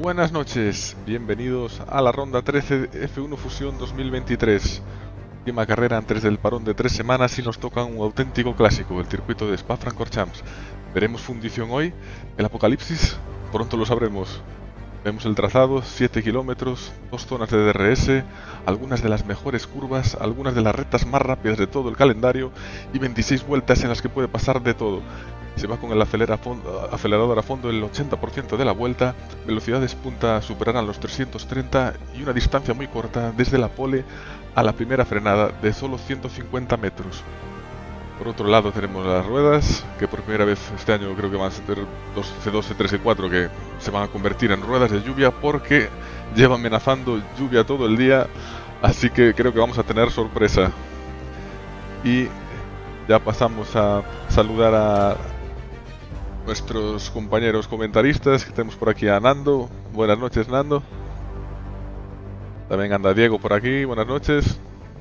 Buenas noches, bienvenidos a la ronda 13 de F1 Fusión 2023. Última carrera antes del parón de 3 semanas y nos toca un auténtico clásico, el circuito de Spa-Francorchamps. Veremos fundición hoy, el apocalipsis, pronto lo sabremos. Vemos el trazado, 7 kilómetros, 2 zonas de DRS, algunas de las mejores curvas, algunas de las rectas más rápidas de todo el calendario y 26 vueltas en las que puede pasar de todo. Se va con el acelerador a fondo el 80% de la vuelta, velocidades punta superarán los 330 y una distancia muy corta desde la pole a la primera frenada de solo 150 metros. Por otro lado tenemos las ruedas, que por primera vez este año creo que van a ser los C2, C3 y C4 que se van a convertir en ruedas de lluvia porque lleva amenazando lluvia todo el día, así que creo que vamos a tener sorpresa. Y ya pasamos a saludar a nuestros compañeros comentaristas, que tenemos por aquí a Nando. Buenas noches, Nando. También anda Diego por aquí, buenas noches.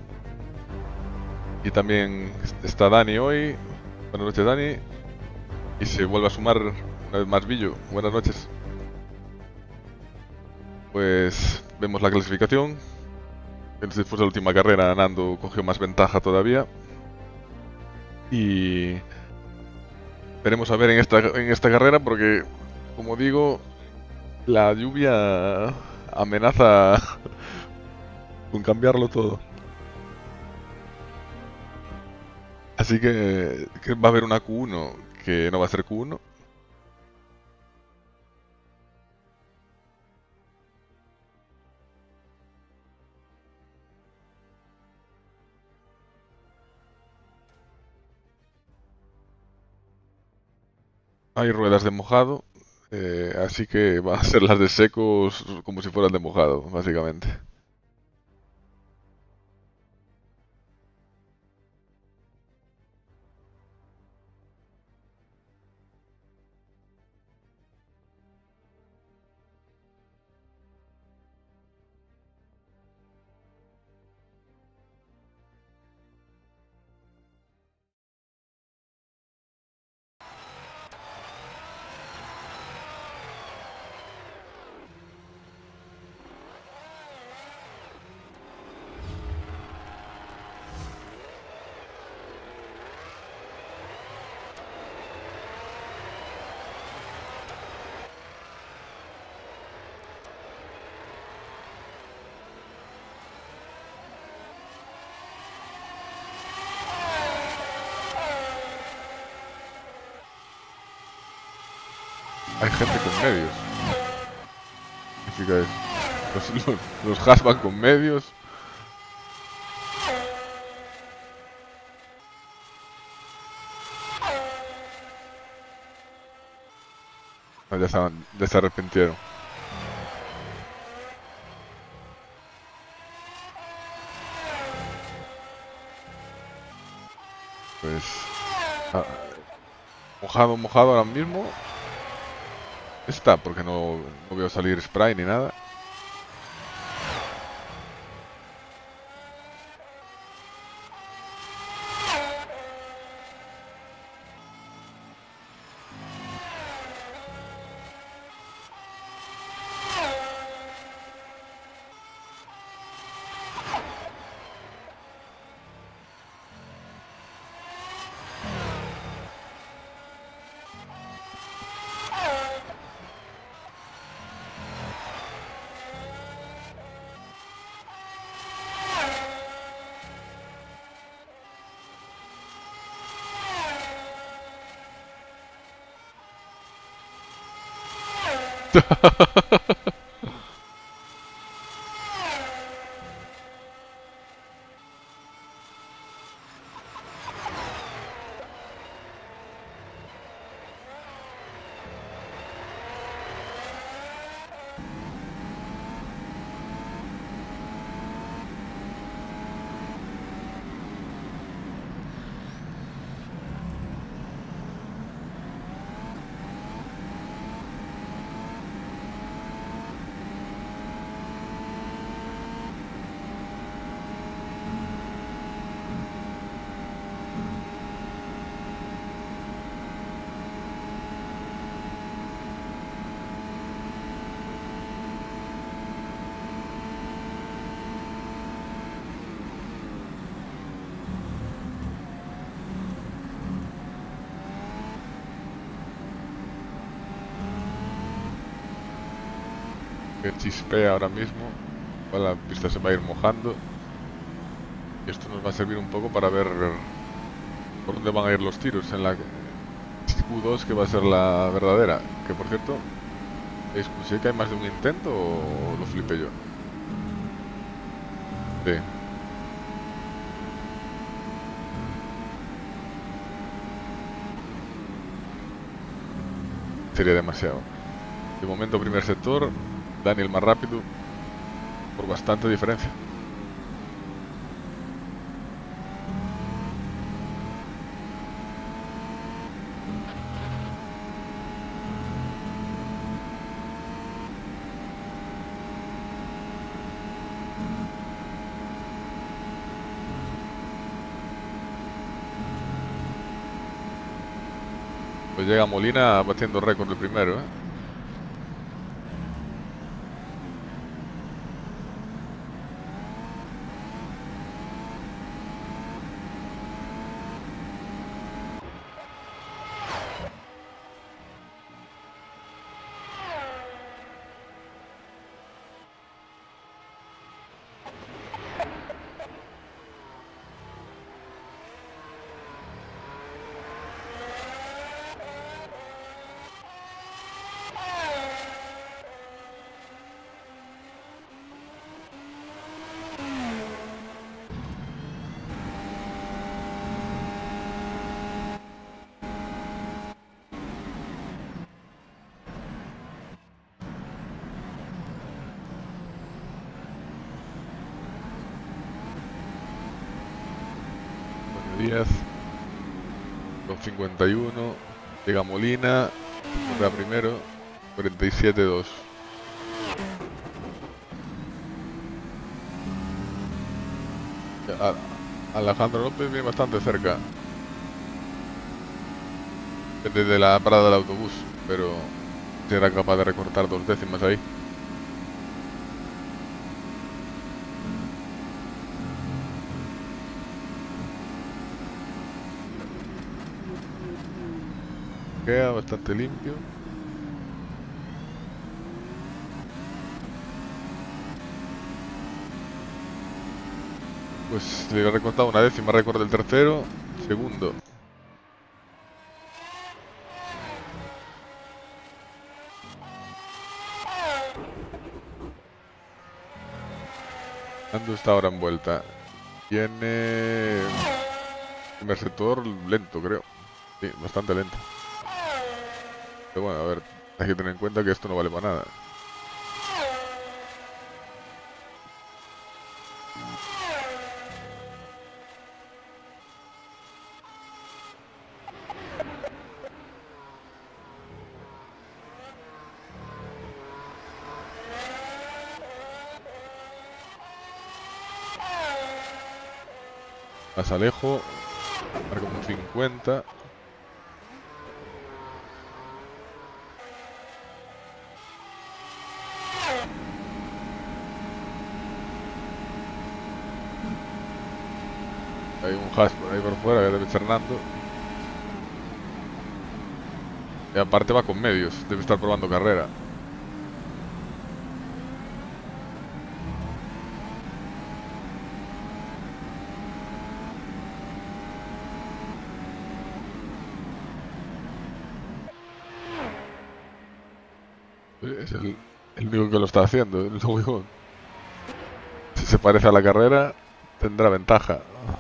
Y también está Dani hoy. Buenas noches, Dani. Y se vuelve a sumar una vez más Villo. Buenas noches. Pues vemos la clasificación. Después de la última carrera, Nando cogió más ventaja todavía. Y veremos a ver en esta carrera porque, como digo, la lluvia amenaza con cambiarlo todo. Así que va a haber una Q1 que no va a ser Q1. Hay ruedas de mojado, así que va a ser las de secos como si fueran de mojado, básicamente. Hay gente con medios. ¿Qué significa eso? Los Haas van con medios. No, ya se arrepintieron. Pues ah, mojado ahora mismo está, porque no veo salir spray ni nada. que chispea ahora mismo. La pista se va a ir mojando. Y esto nos va a servir un poco para ver por dónde van a ir los tiros en la Q2, que va a ser la verdadera. Que por cierto, ¿escuché que hay más de un intento o lo flipé yo? Sí. Sería demasiado. De momento, primer sector, Daniel más rápido por bastante diferencia. Pues llega Molina batiendo récord el primero, ¿eh? Bueno, 10, 2:51, llega Molina, correa primero, 47-2. Alejandro López viene bastante cerca desde la parada del autobús, pero será capaz de recortar 2 décimas ahí. Queda bastante limpio. Pues le he recortado 1 décima, récord del tercero, segundo. Ando está ahora en vuelta. Tiene primer sector lento, creo. Sí, bastante lento. Pero bueno, a ver, hay que tener en cuenta que esto no vale para nada. Más Alejo, marca un 50. Hay un hash por ahí por fuera que debe Fernando. Y aparte va con medios, debe estar probando carrera. Es el único que lo está haciendo. Luego, si se parece a la carrera, tendrá ventaja.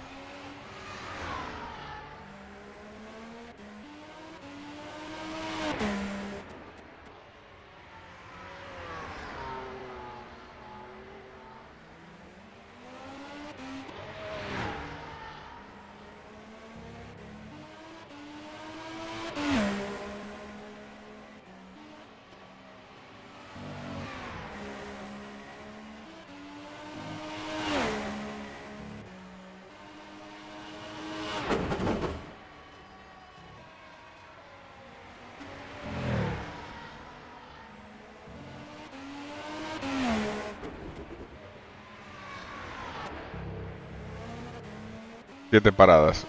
Siete paradas.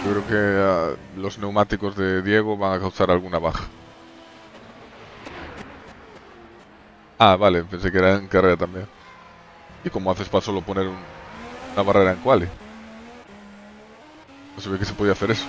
Yo creo que los neumáticos de Diego van a causar alguna baja. Ah, vale, pensé que era en carrera también. ¿Y cómo haces para solo poner una barrera en quali? No sabía que se podía hacer eso.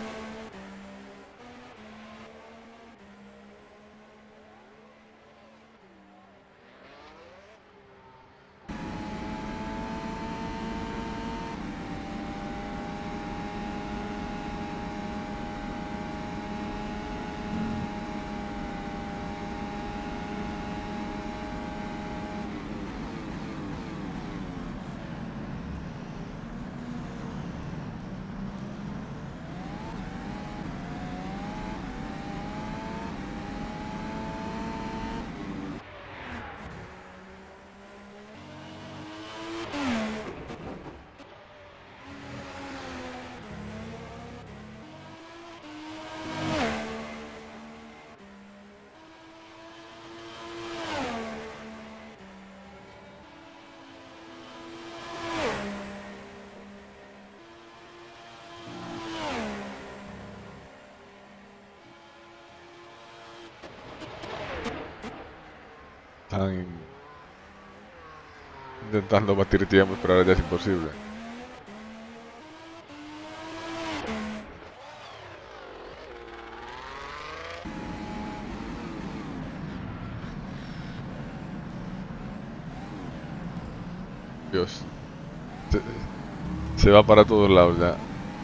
Están intentando batir tiempos, pero ahora ya es imposible. Dios. Se, se va para todos lados ya.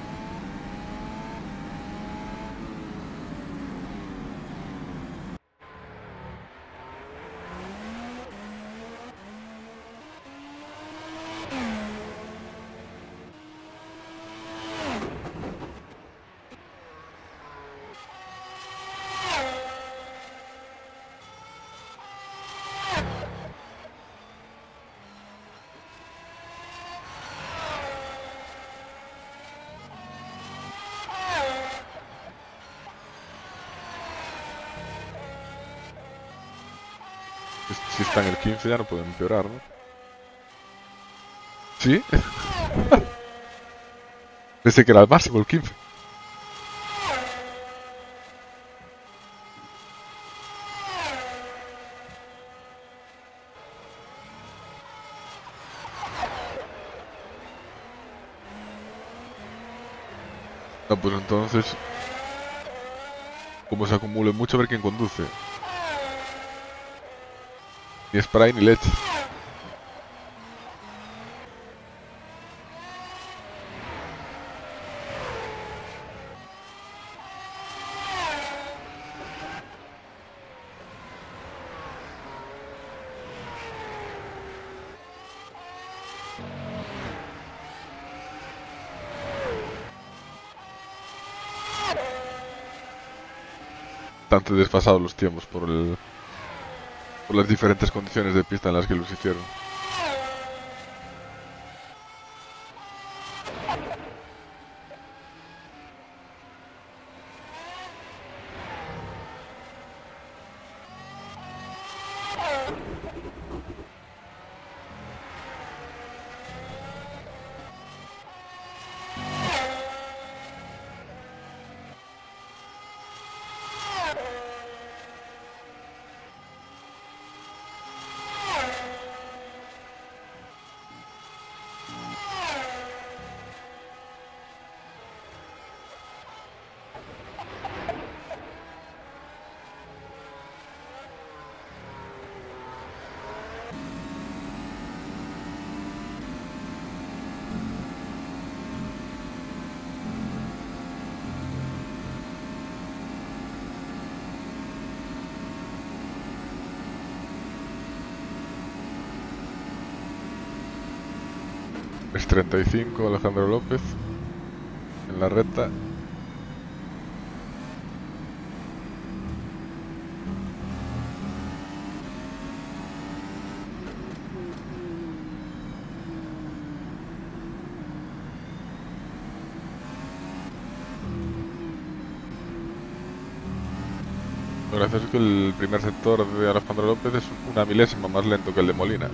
Si está en el 15 ya no pueden empeorar, ¿no? ¿Sí? Pensé que era el máximo, el 15. No, pues entonces, como se acumule mucho, a ver quién conduce. Ni spray ni leche. Bastante desfasados los tiempos por las diferentes condiciones de pista en las que los hicieron. Es 35, Alejandro López en la recta. Lo gracioso es que el primer sector de Alejandro López es una milésima más lento que el de Molina.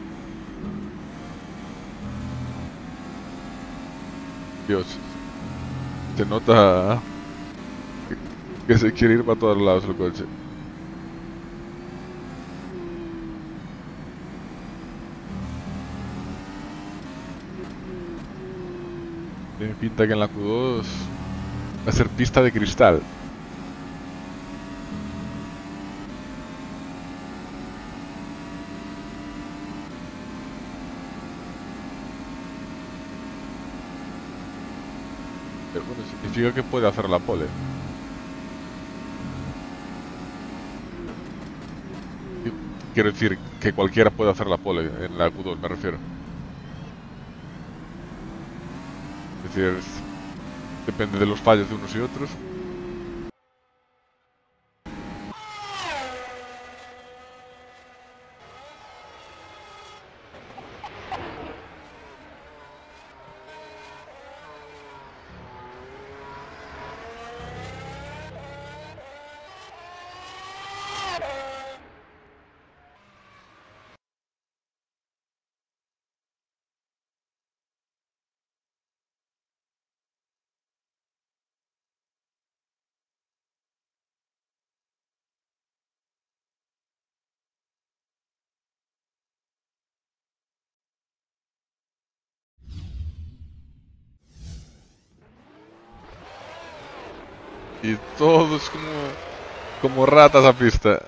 Dios. Se nota que se quiere ir para todos lados el coche. Tiene pinta que en la Q2 va a ser pista de cristal. Pero bueno, significa que puede hacer la pole. Quiero decir que cualquiera puede hacer la pole en la Q2, me refiero. Es decir, depende de los fallos de unos y otros. Y todos como ratas a pista.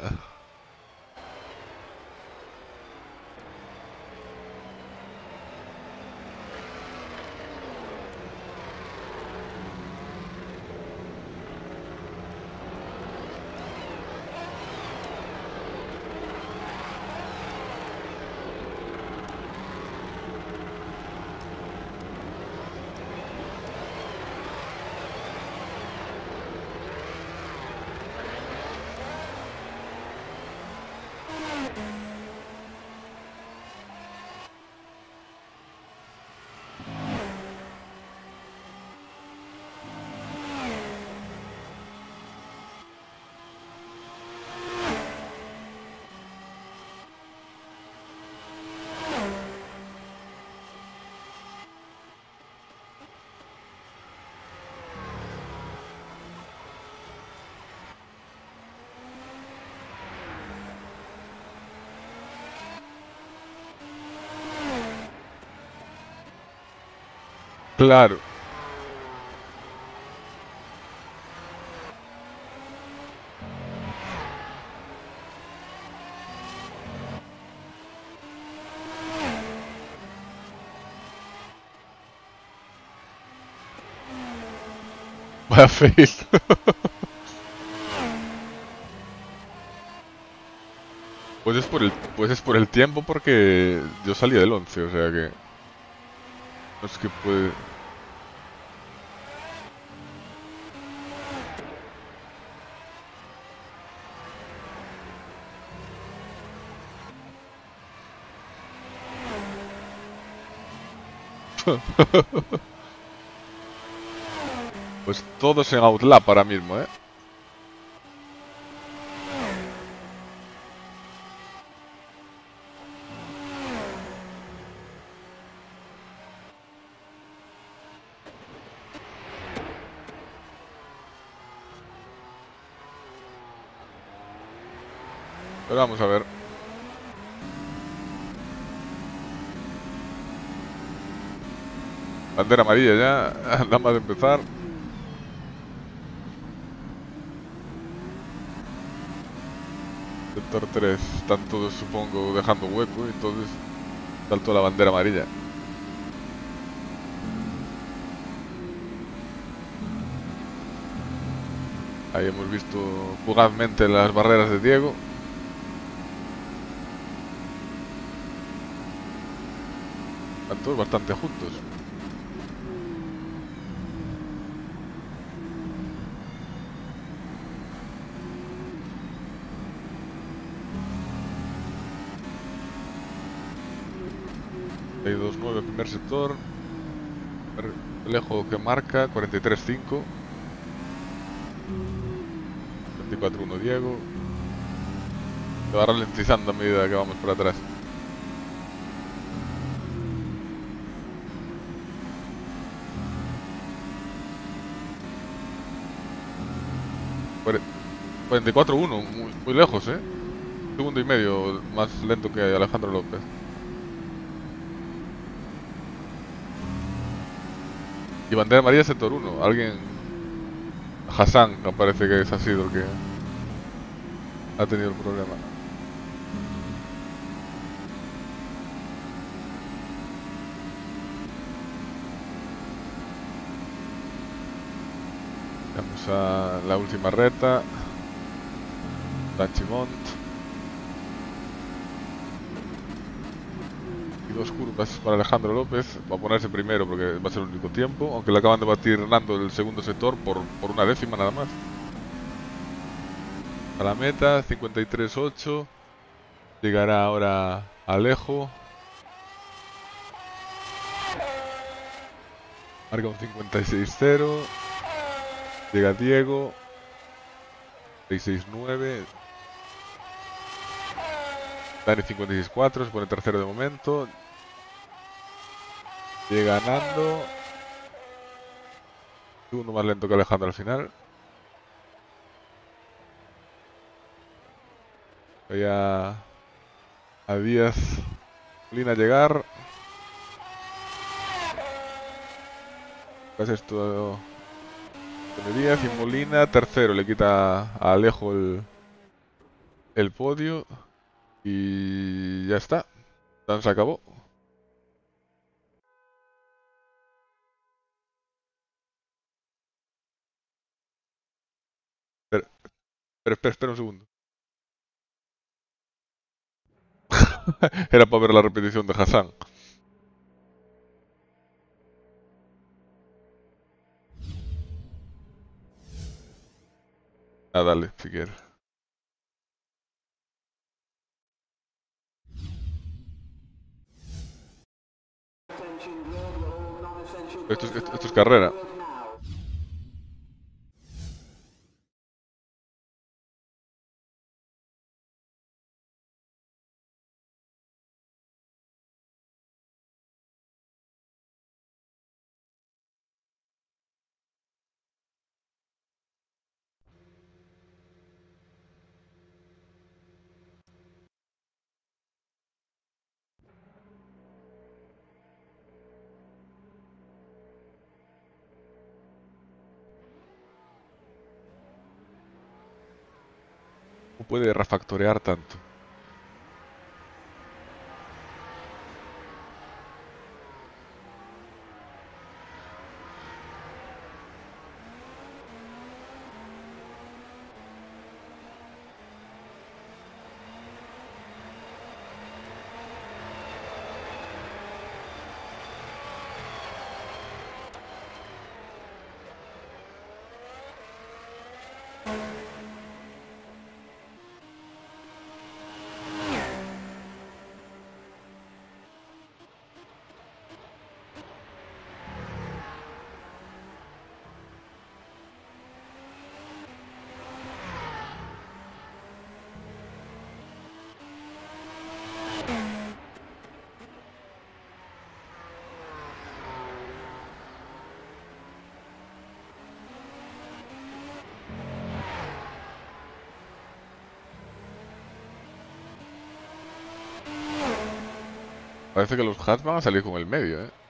Claro. Vaya fail. Pues es por el tiempo porque yo salí del 11, o sea que no es que puede. Pues todos en outlap ahora mismo, ¿eh? Pero vamos a ver. Bandera amarilla ya, nada más de empezar. Sector 3, están todos supongo dejando hueco, entonces saltó la bandera amarilla. Ahí hemos visto fugazmente las barreras de Diego. Están todos bastante juntos. Hay 2-9 primer sector. Lejos que marca 43-5. 24-1 Diego. Se va ralentizando a medida que vamos por atrás. 44-1, muy lejos, ¿eh? Segundo y medio más lento que Alejandro López. Y bandera amarilla sector 1. Alguien... Hassan, me parece que ha sido el que ha tenido el problema. Vamos a la última recta. Tanchimont. Y 2 curvas para Alejandro López. Va a ponerse primero porque va a ser el único tiempo. Aunque le acaban de batir Nando el segundo sector por una décima nada más. A la meta, 53.8. Llegará ahora Alejo. Marca un 56.0. Llega Diego. 669. Dani 56.4, se pone tercero de momento. Llega Nando. Segundo más lento que Alejandro al final. Voy a Díaz Molina llegar. Pues esto de Díaz y Molina tercero. Le quita a Alejo el podio. Y ya está. Se acabó. Espera un segundo. Era para ver la repetición de Hassan. Ah, dale, si quieres. Esto es carrera. No puede refactorear tanto. Parece que los Hats van a salir con el medio, ¿eh?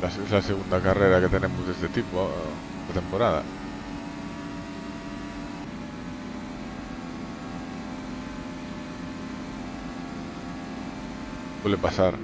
Es la segunda carrera que tenemos de este tipo de temporada. Suele pasar.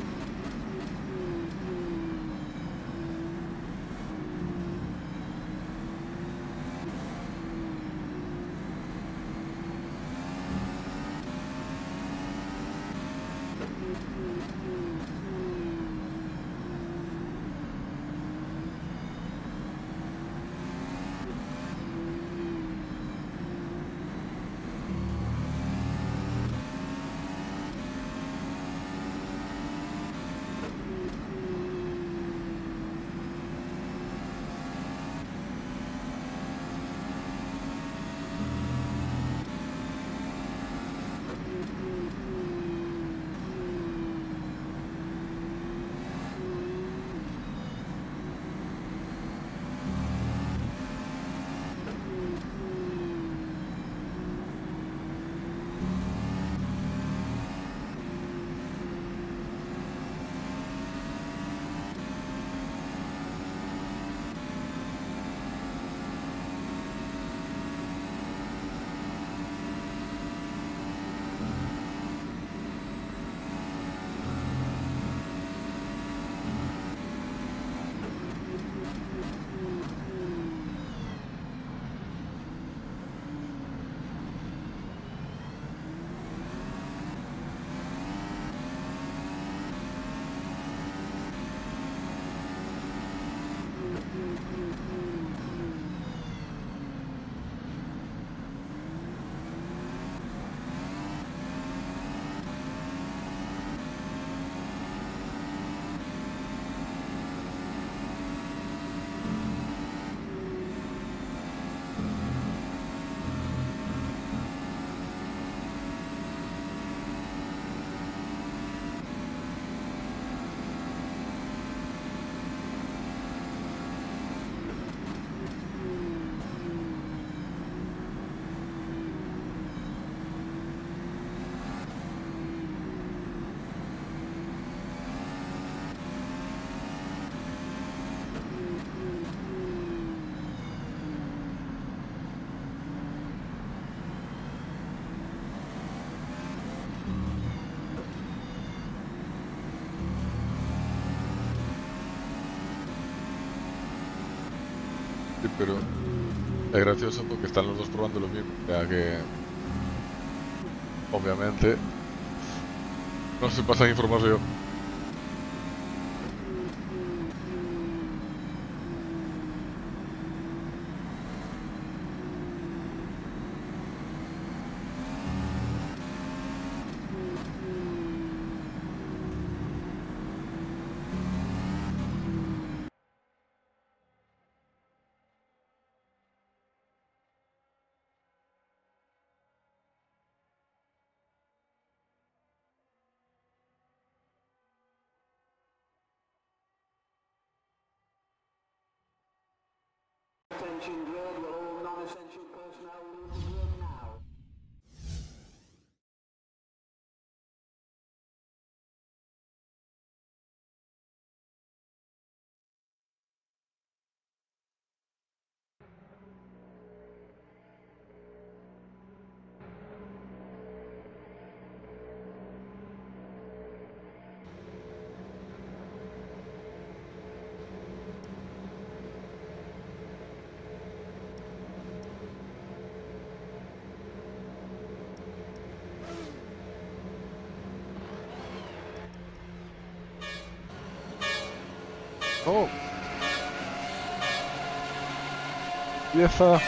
Sí, pero es gracioso porque están los dos probando lo mismo. O sea que, obviamente, no se pasa información. Attention grid, will all non-essential personnel leave the grid now? ¡Oh! Pieza.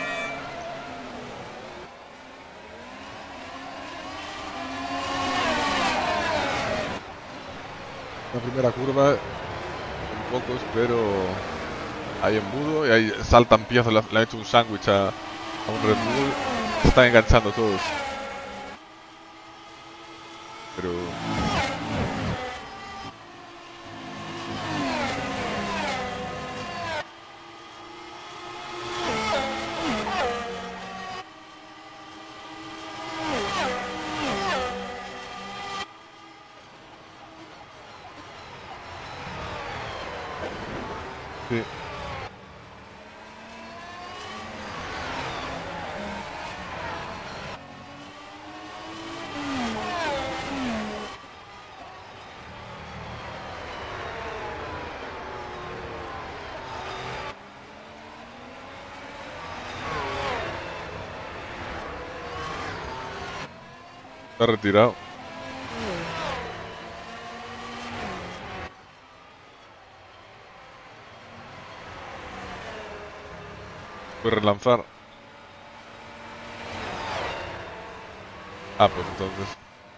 La primera curva, un pocos, pero hay embudo y ahí saltan piezas, le han hecho un sándwich a un Red Bull. Se están enganchando todos. Pero Sí. Está retirado. Voy a relanzar. Ah, pues entonces.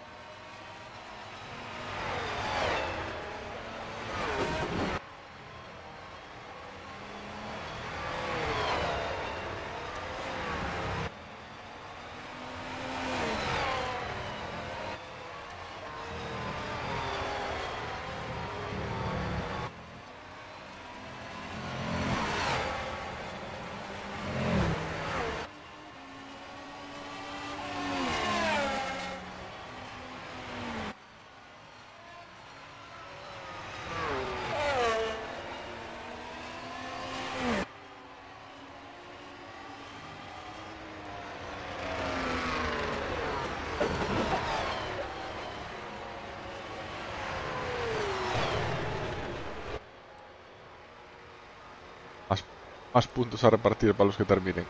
Más, más puntos a repartir para los que terminen.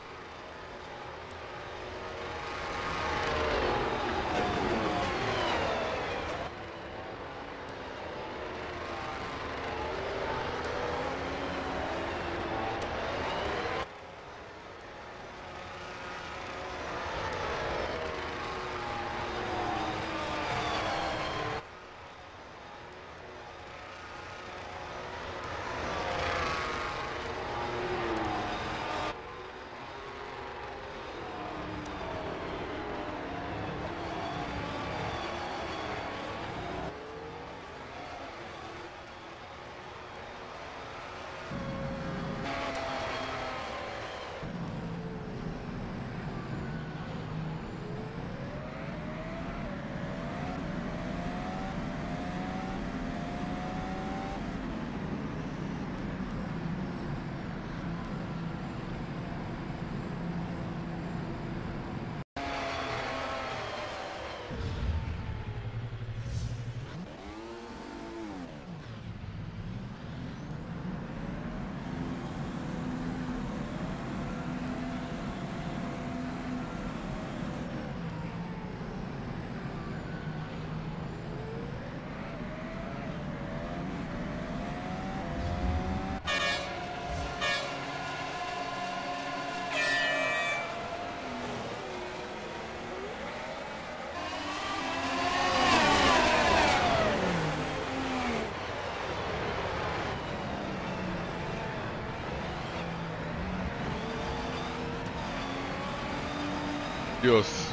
Dios.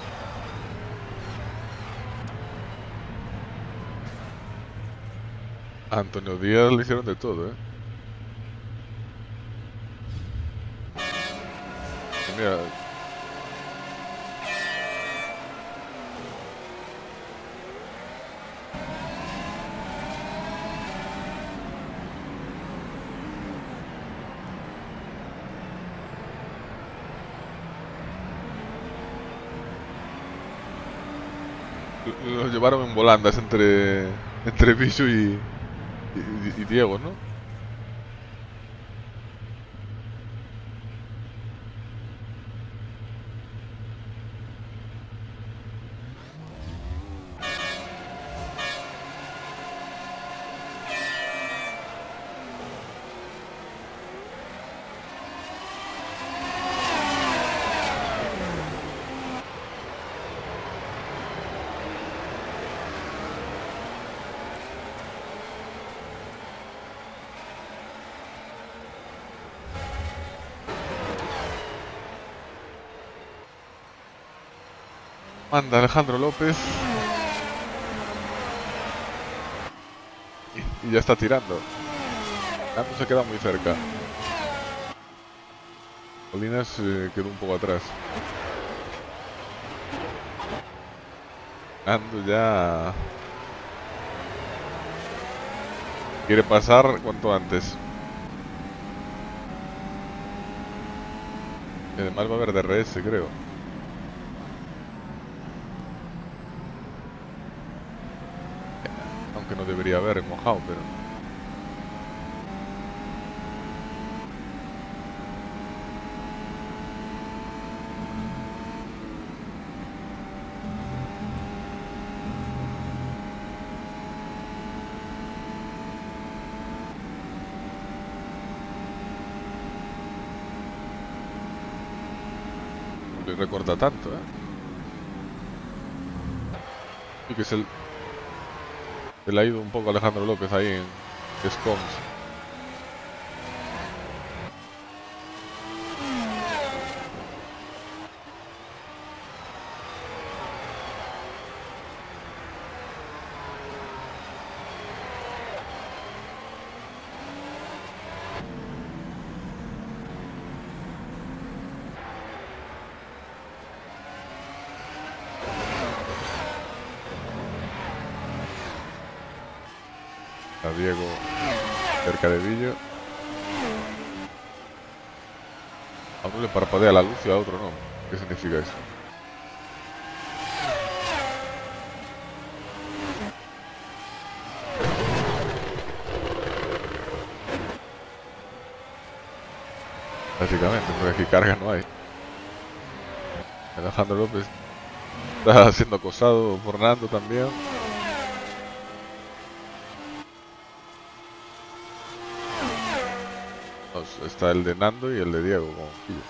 A Antonio Díaz le hicieron de todo, ¿eh? Mira, lo llevaron en volandas entre Bicho y Diego, ¿no? Manda Alejandro López. Y ya está tirando. Nando se queda muy cerca. Colinas quedó un poco atrás. Nando ya quiere pasar cuanto antes. Y además va a haber DRS, creo. Aunque no debería haber en mojado, pero... no le recorta tanto, ¿eh? Y que se le ha ido un poco a Alejandro López ahí en Scoms. A Diego cerca de Villo. A uno le parpadea la luz y a otro no. ¿Qué significa eso? Básicamente, porque aquí carga no hay. Alejandro López está siendo acosado por Nando también. Está el de Nando y el de Diego con Villo.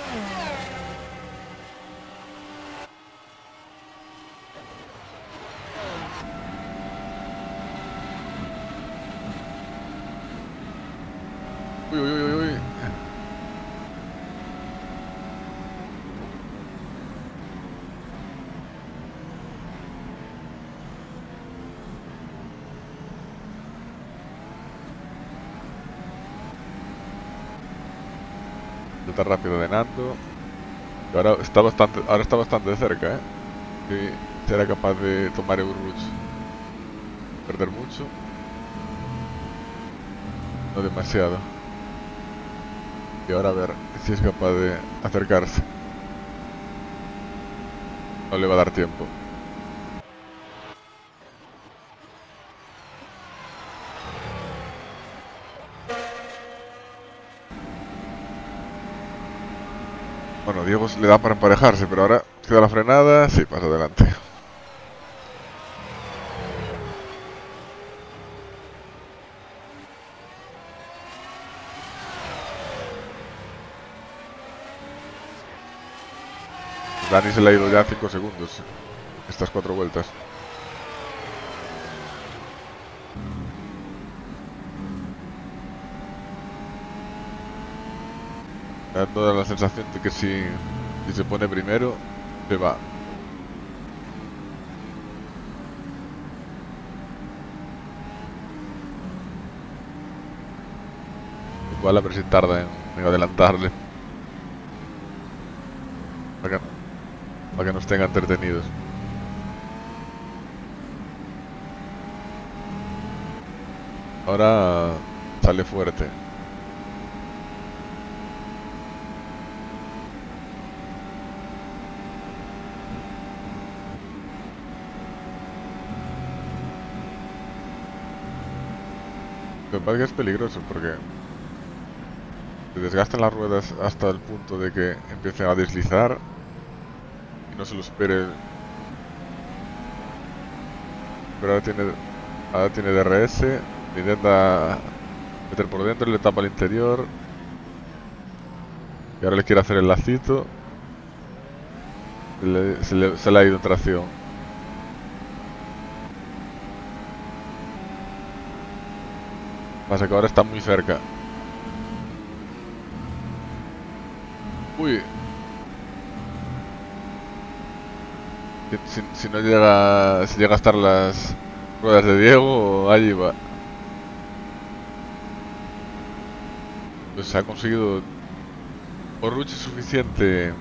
Uy, uy, uy, uy. Está rápido de Nando. Y ahora está bastante cerca, ¿eh? Sí, será capaz de tomar Eurobruch. Perder mucho. No demasiado. Y ahora a ver si es capaz de acercarse. No le va a dar tiempo. Bueno, Diego le da para emparejarse, pero ahora queda la frenada. Sí, pasa adelante. Dani se le ha ido ya 5 segundos. Estas 4 vueltas. Me da toda la sensación de que si se pone primero, se va. Igual a ver si tarda en adelantarle. Para que nos tenga entretenidos. Ahora sale fuerte. Lo que pasa es que es peligroso porque se desgastan las ruedas hasta el punto de que empiecen a deslizar y no se lo espere. Pero ahora tiene DRS, le intenta meter por dentro, le tapa el interior y ahora le quiere hacer el lacito. Se le ha ido en tracción. Pasa que ahora está muy cerca. Uy. Si no llega, si llega a estar las ruedas de Diego, allí va. Pues se ha conseguido por Ruch suficiente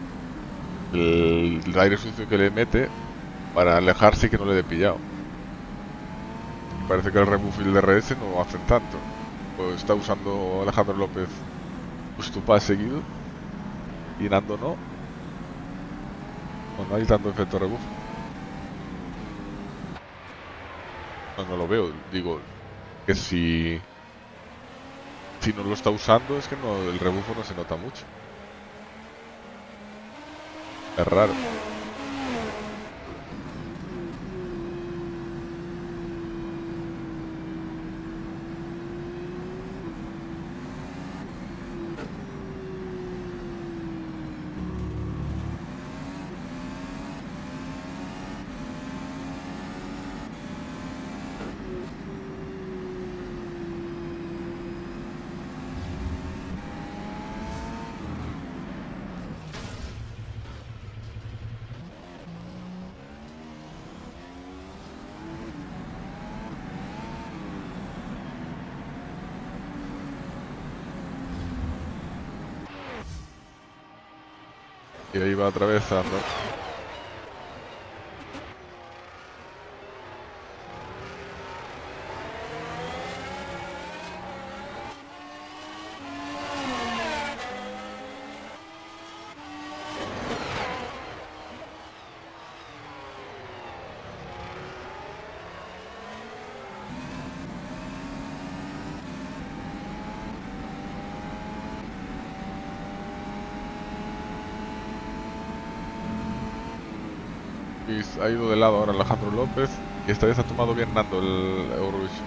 el aire sucio que le mete para alejarse y que no le dé pillado. Parece que el rebuff y el DRS no hacen tanto. Pues está usando Alejandro López Ustupá seguido. Y Nando no. No hay tanto efecto rebufo. No lo veo. Digo que si no lo está usando es que no, el rebufo no se nota mucho. Es raro. Y ahí va atravesando. Y ha ido de lado ahora Alejandro López. Y esta vez ha tomado bien Nando el Eurovision.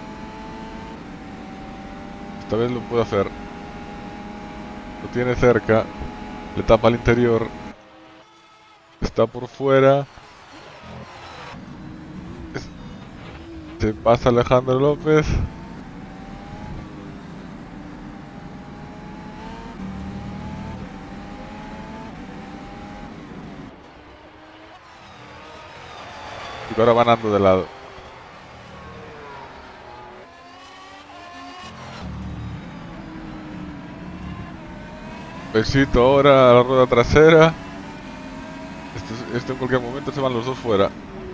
Esta vez lo puede hacer. Lo tiene cerca. Le tapa al interior. Está por fuera. Se pasa Alejandro López. Y ahora va Nando de lado. Besito ahora a la rueda trasera. Esto en cualquier momento se van los dos fuera.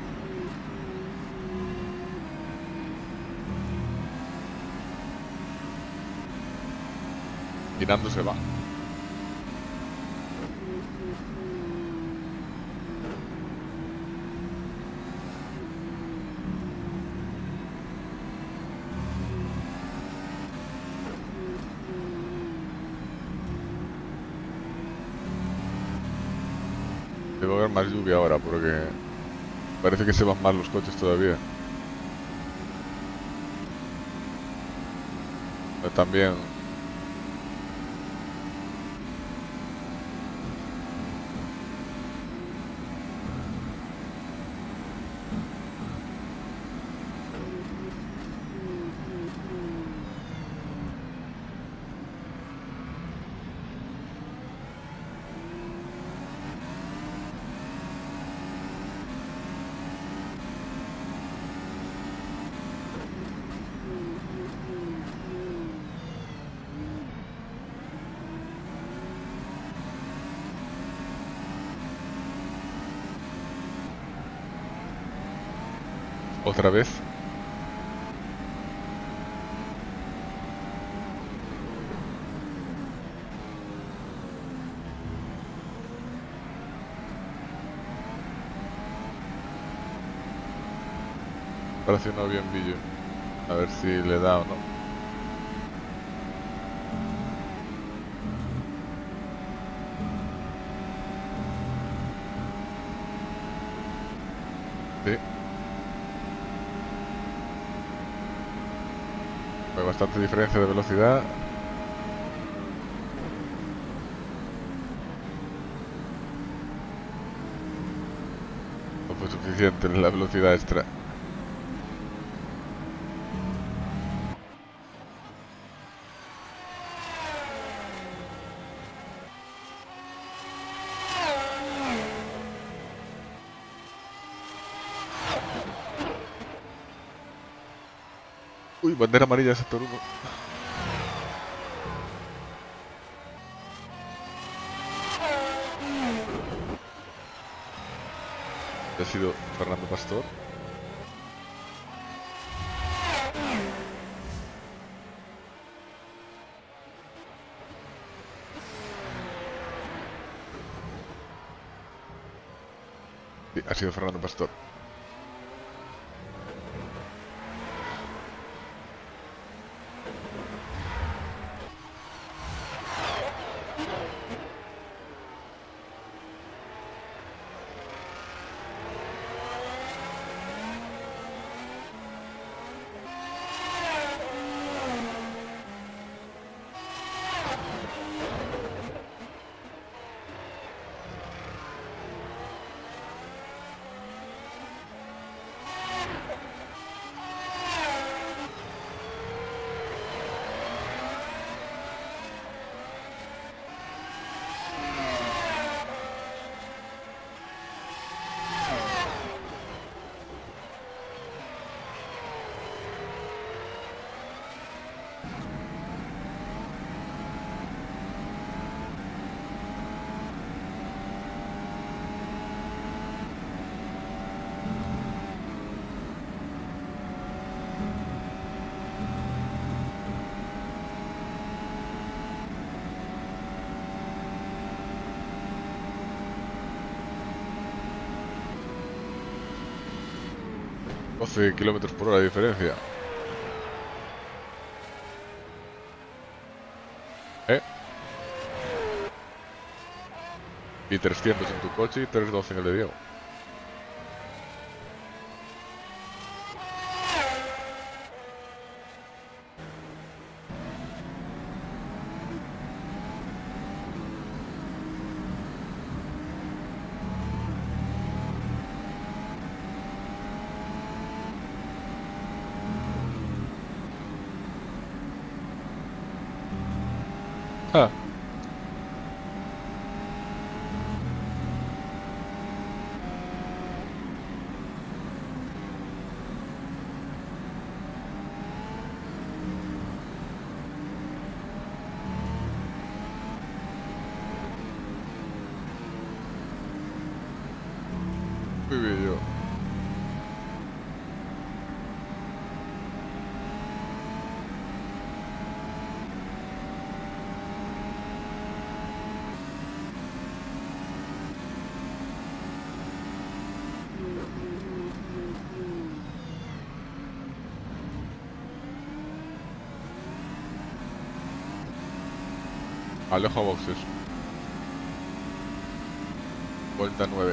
Y Nando se va. Debe haber más lluvia ahora porque parece que se van mal los coches todavía. También. Otra vez. Parece no bien vídeo. A ver si le da o no. Sí. Hay bastante diferencia de velocidad. No fue suficiente la velocidad extra. Uy, bandera amarilla sector 1. Ha sido Fernando Pastor. Sí, ha sido Fernando Pastor. km/h de diferencia. Y 300 en tu coche y 312 en el de Diego. Ah. Muy bien, yo. Alejo a boxes. Vuelta 9.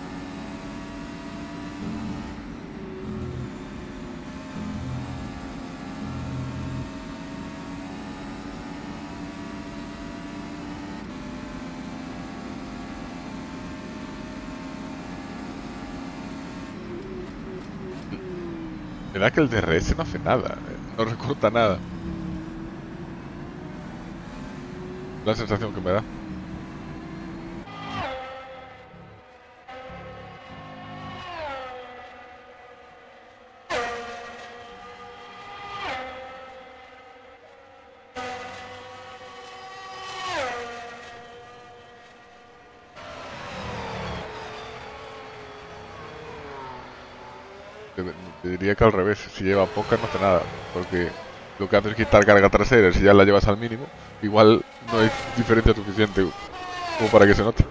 Me da que el DRS no hace nada, no recorta nada. La sensación que me da. Te diría que al revés, si lleva poca no hace nada, porque lo que hace es quitar carga trasera. Si ya la llevas al mínimo, igual no hay diferencia suficiente como para que se note.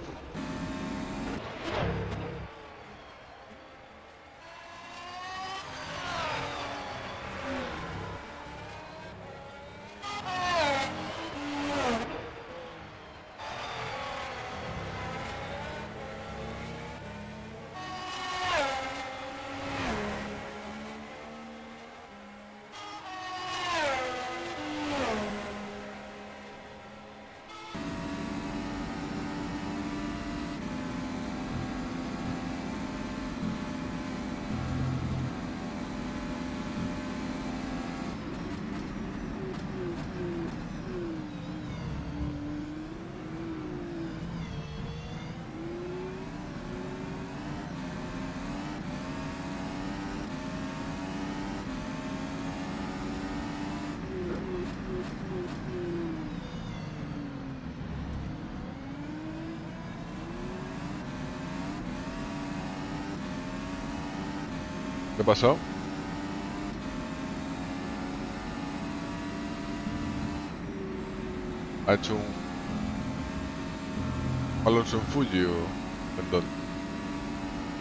¿Qué pasó? Ha hecho un Alonso en Fuji o en dónde.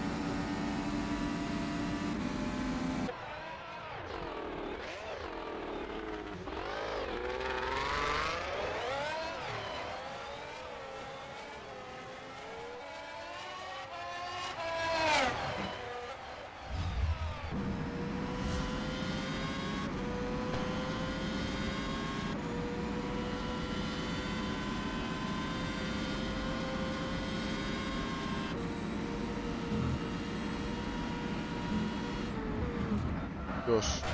Dios.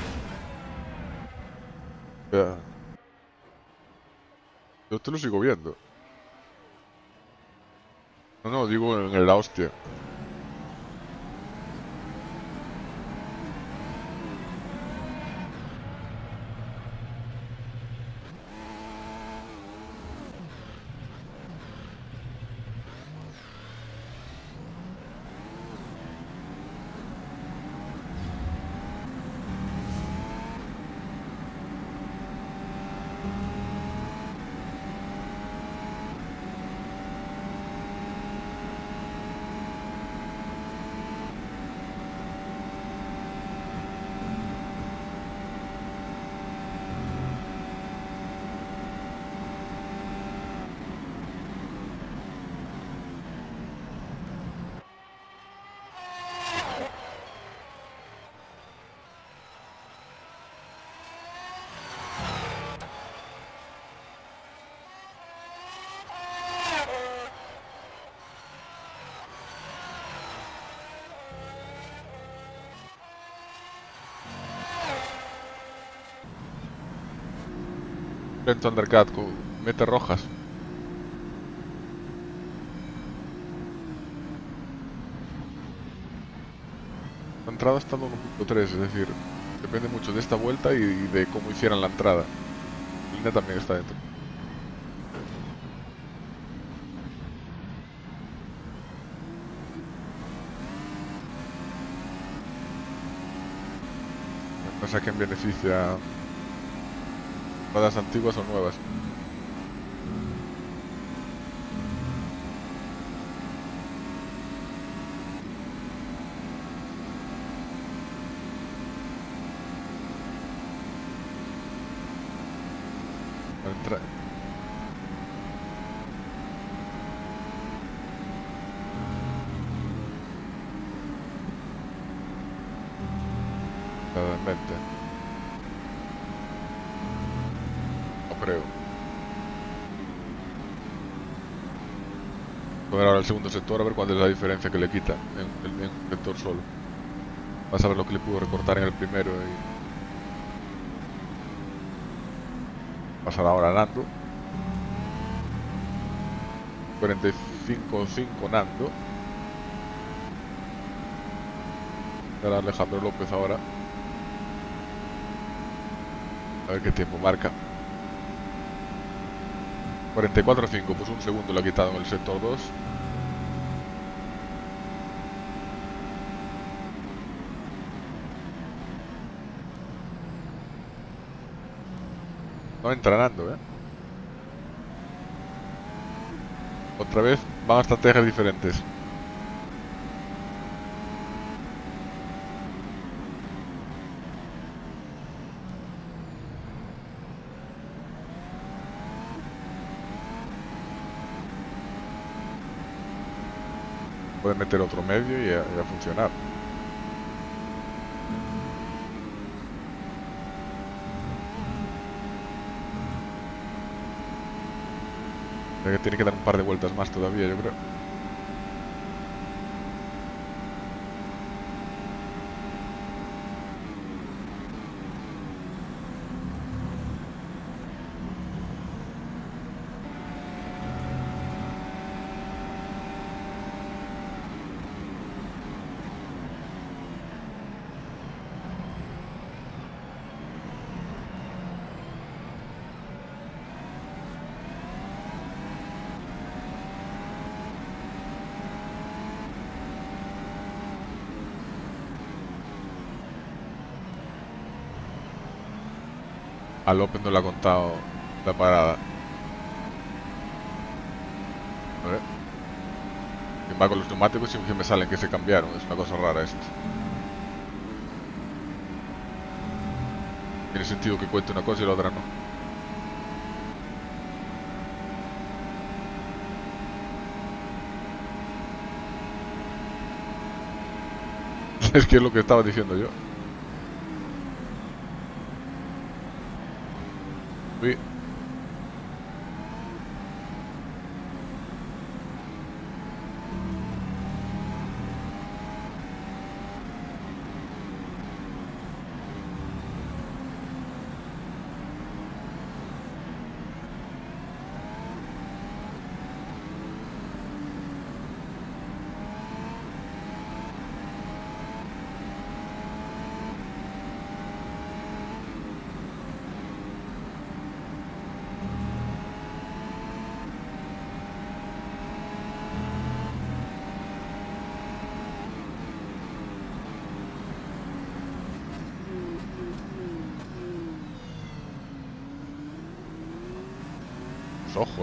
Ya. Yo te lo sigo viendo. No, no, digo en la hostia. Lento undercut con mete rojas. La entrada está en 1.3, es decir, depende mucho de esta vuelta y de cómo hicieran la entrada. La línea también está dentro. No sé a quién beneficia, entradas antiguas o nuevas. Entra- Realmente. No creo. Voy a ver ahora el segundo sector a ver cuál es la diferencia que le quita en un sector solo. Vas a ver lo que le pudo recortar en el primero y pasar ahora a Nando. 45-5 Nando. Era Alejandro López ahora. A ver qué tiempo marca. 44-5, pues un segundo le ha quitado en el sector 2. No entra Nando, Otra vez van a estrategias diferentes. Puede meter otro medio y a funcionar. Que tiene que dar un par de vueltas más todavía, yo creo. A López no le ha contado la parada. A ver. Va con los neumáticos y siempre me salen que se cambiaron. Es una cosa rara esto. Tiene sentido que cuente una cosa y la otra no. Es que es lo que estaba diciendo yo. Uy. Pues ojo,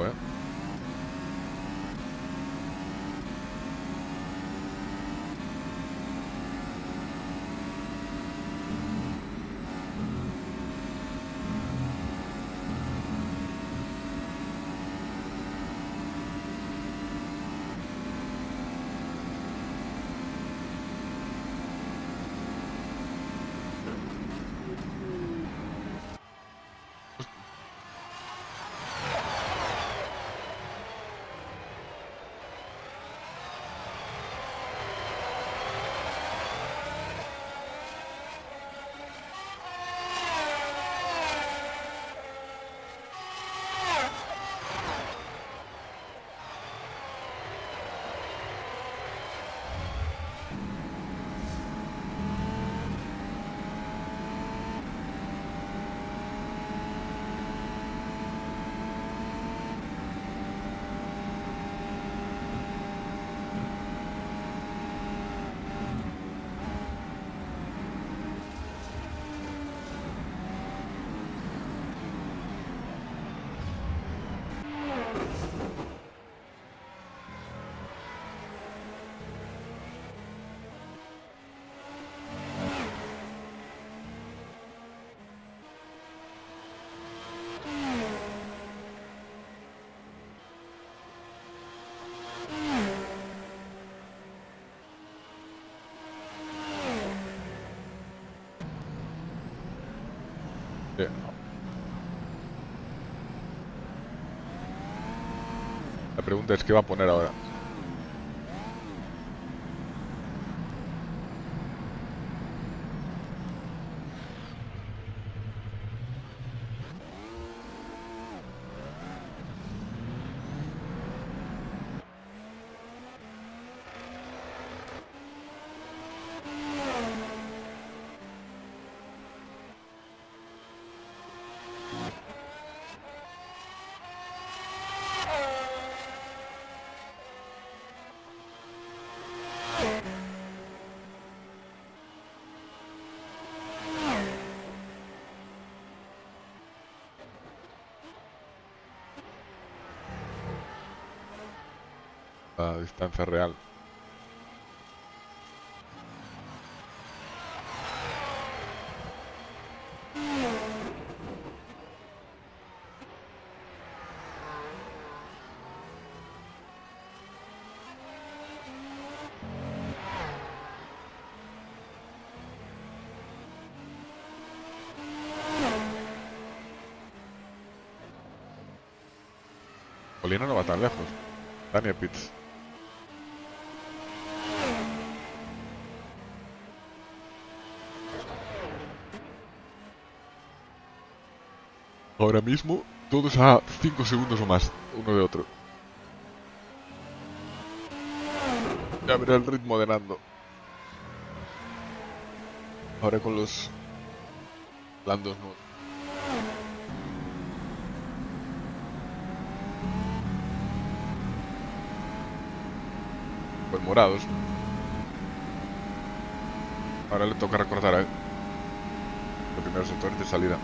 ¿eh? La pregunta es qué va a poner ahora. La distancia real. Molina no va tan lejos. Daniel Pitts. Ahora mismo, todos a 5 segundos o más, uno de otro. Ya verá el ritmo de Nando. Ahora con los Landos nuevos. Pues morados. Ahora le toca recortar a él. Los primeros sectores de salida.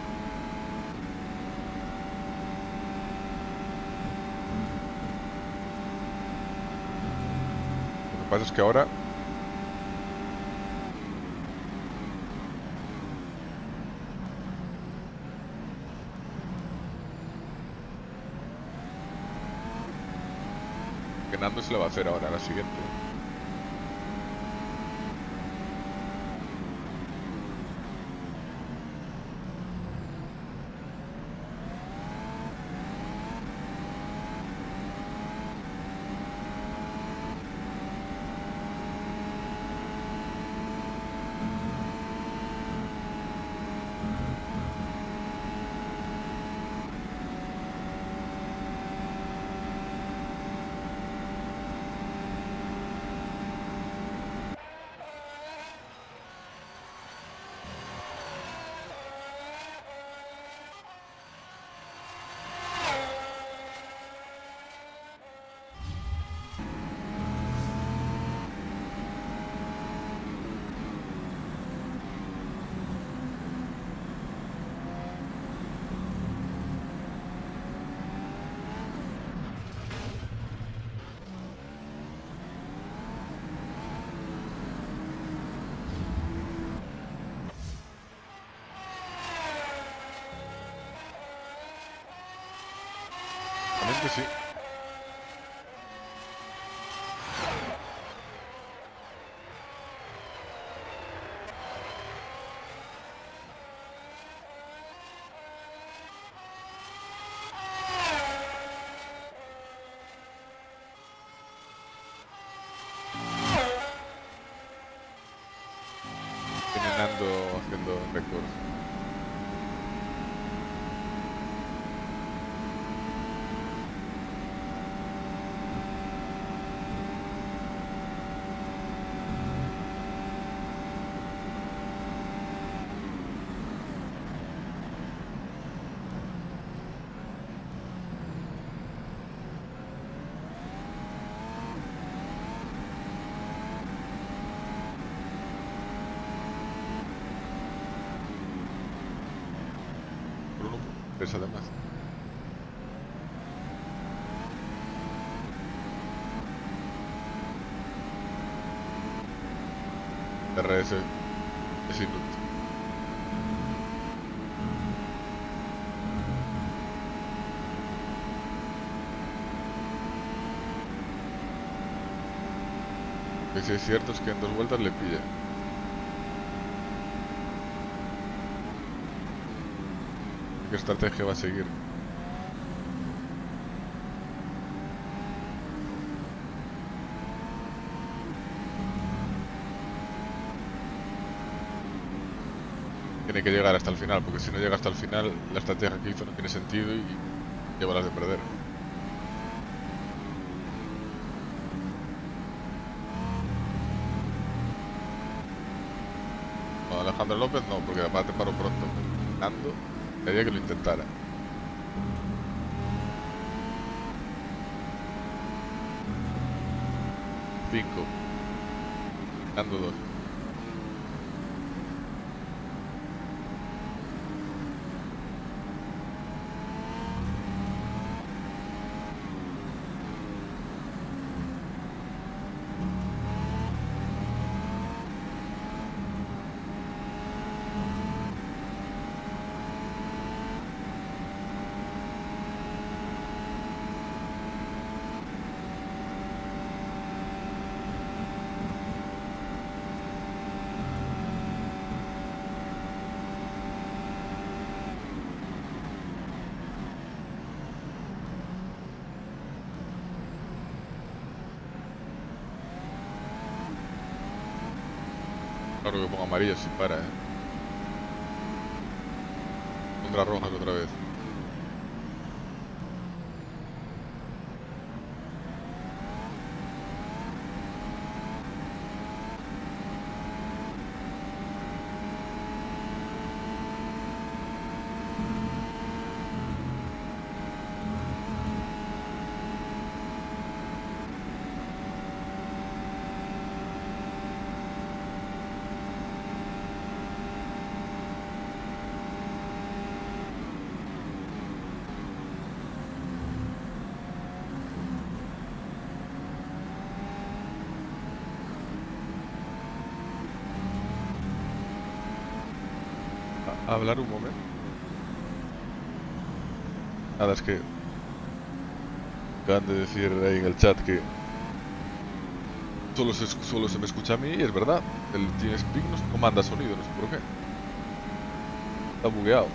Lo que pasa es que ahora que Nando se le va a hacer ahora a la siguiente. Realmente sí. Tiene Nando haciendo récords. Por 1.3 además. RS es inútil. Lo que sí es cierto es que en 2 vueltas le pilla. ¿Qué estrategia va a seguir? Tiene que llegar hasta el final, porque si no llega hasta el final, la estrategia que hizo no tiene sentido y lleva las de perder. No, Alejandro López no, porque además te paró pronto. Nando, quería que lo intentara. Cinco. Nando 2. Claro que pongo amarillo si para, Contra rojas otra vez. A hablar un momento. Nada, es que acaban de decir ahí en el chat que solo se me escucha a mí y es verdad. El TeamSpeak no manda sonido, no sé por qué. Está bugueado.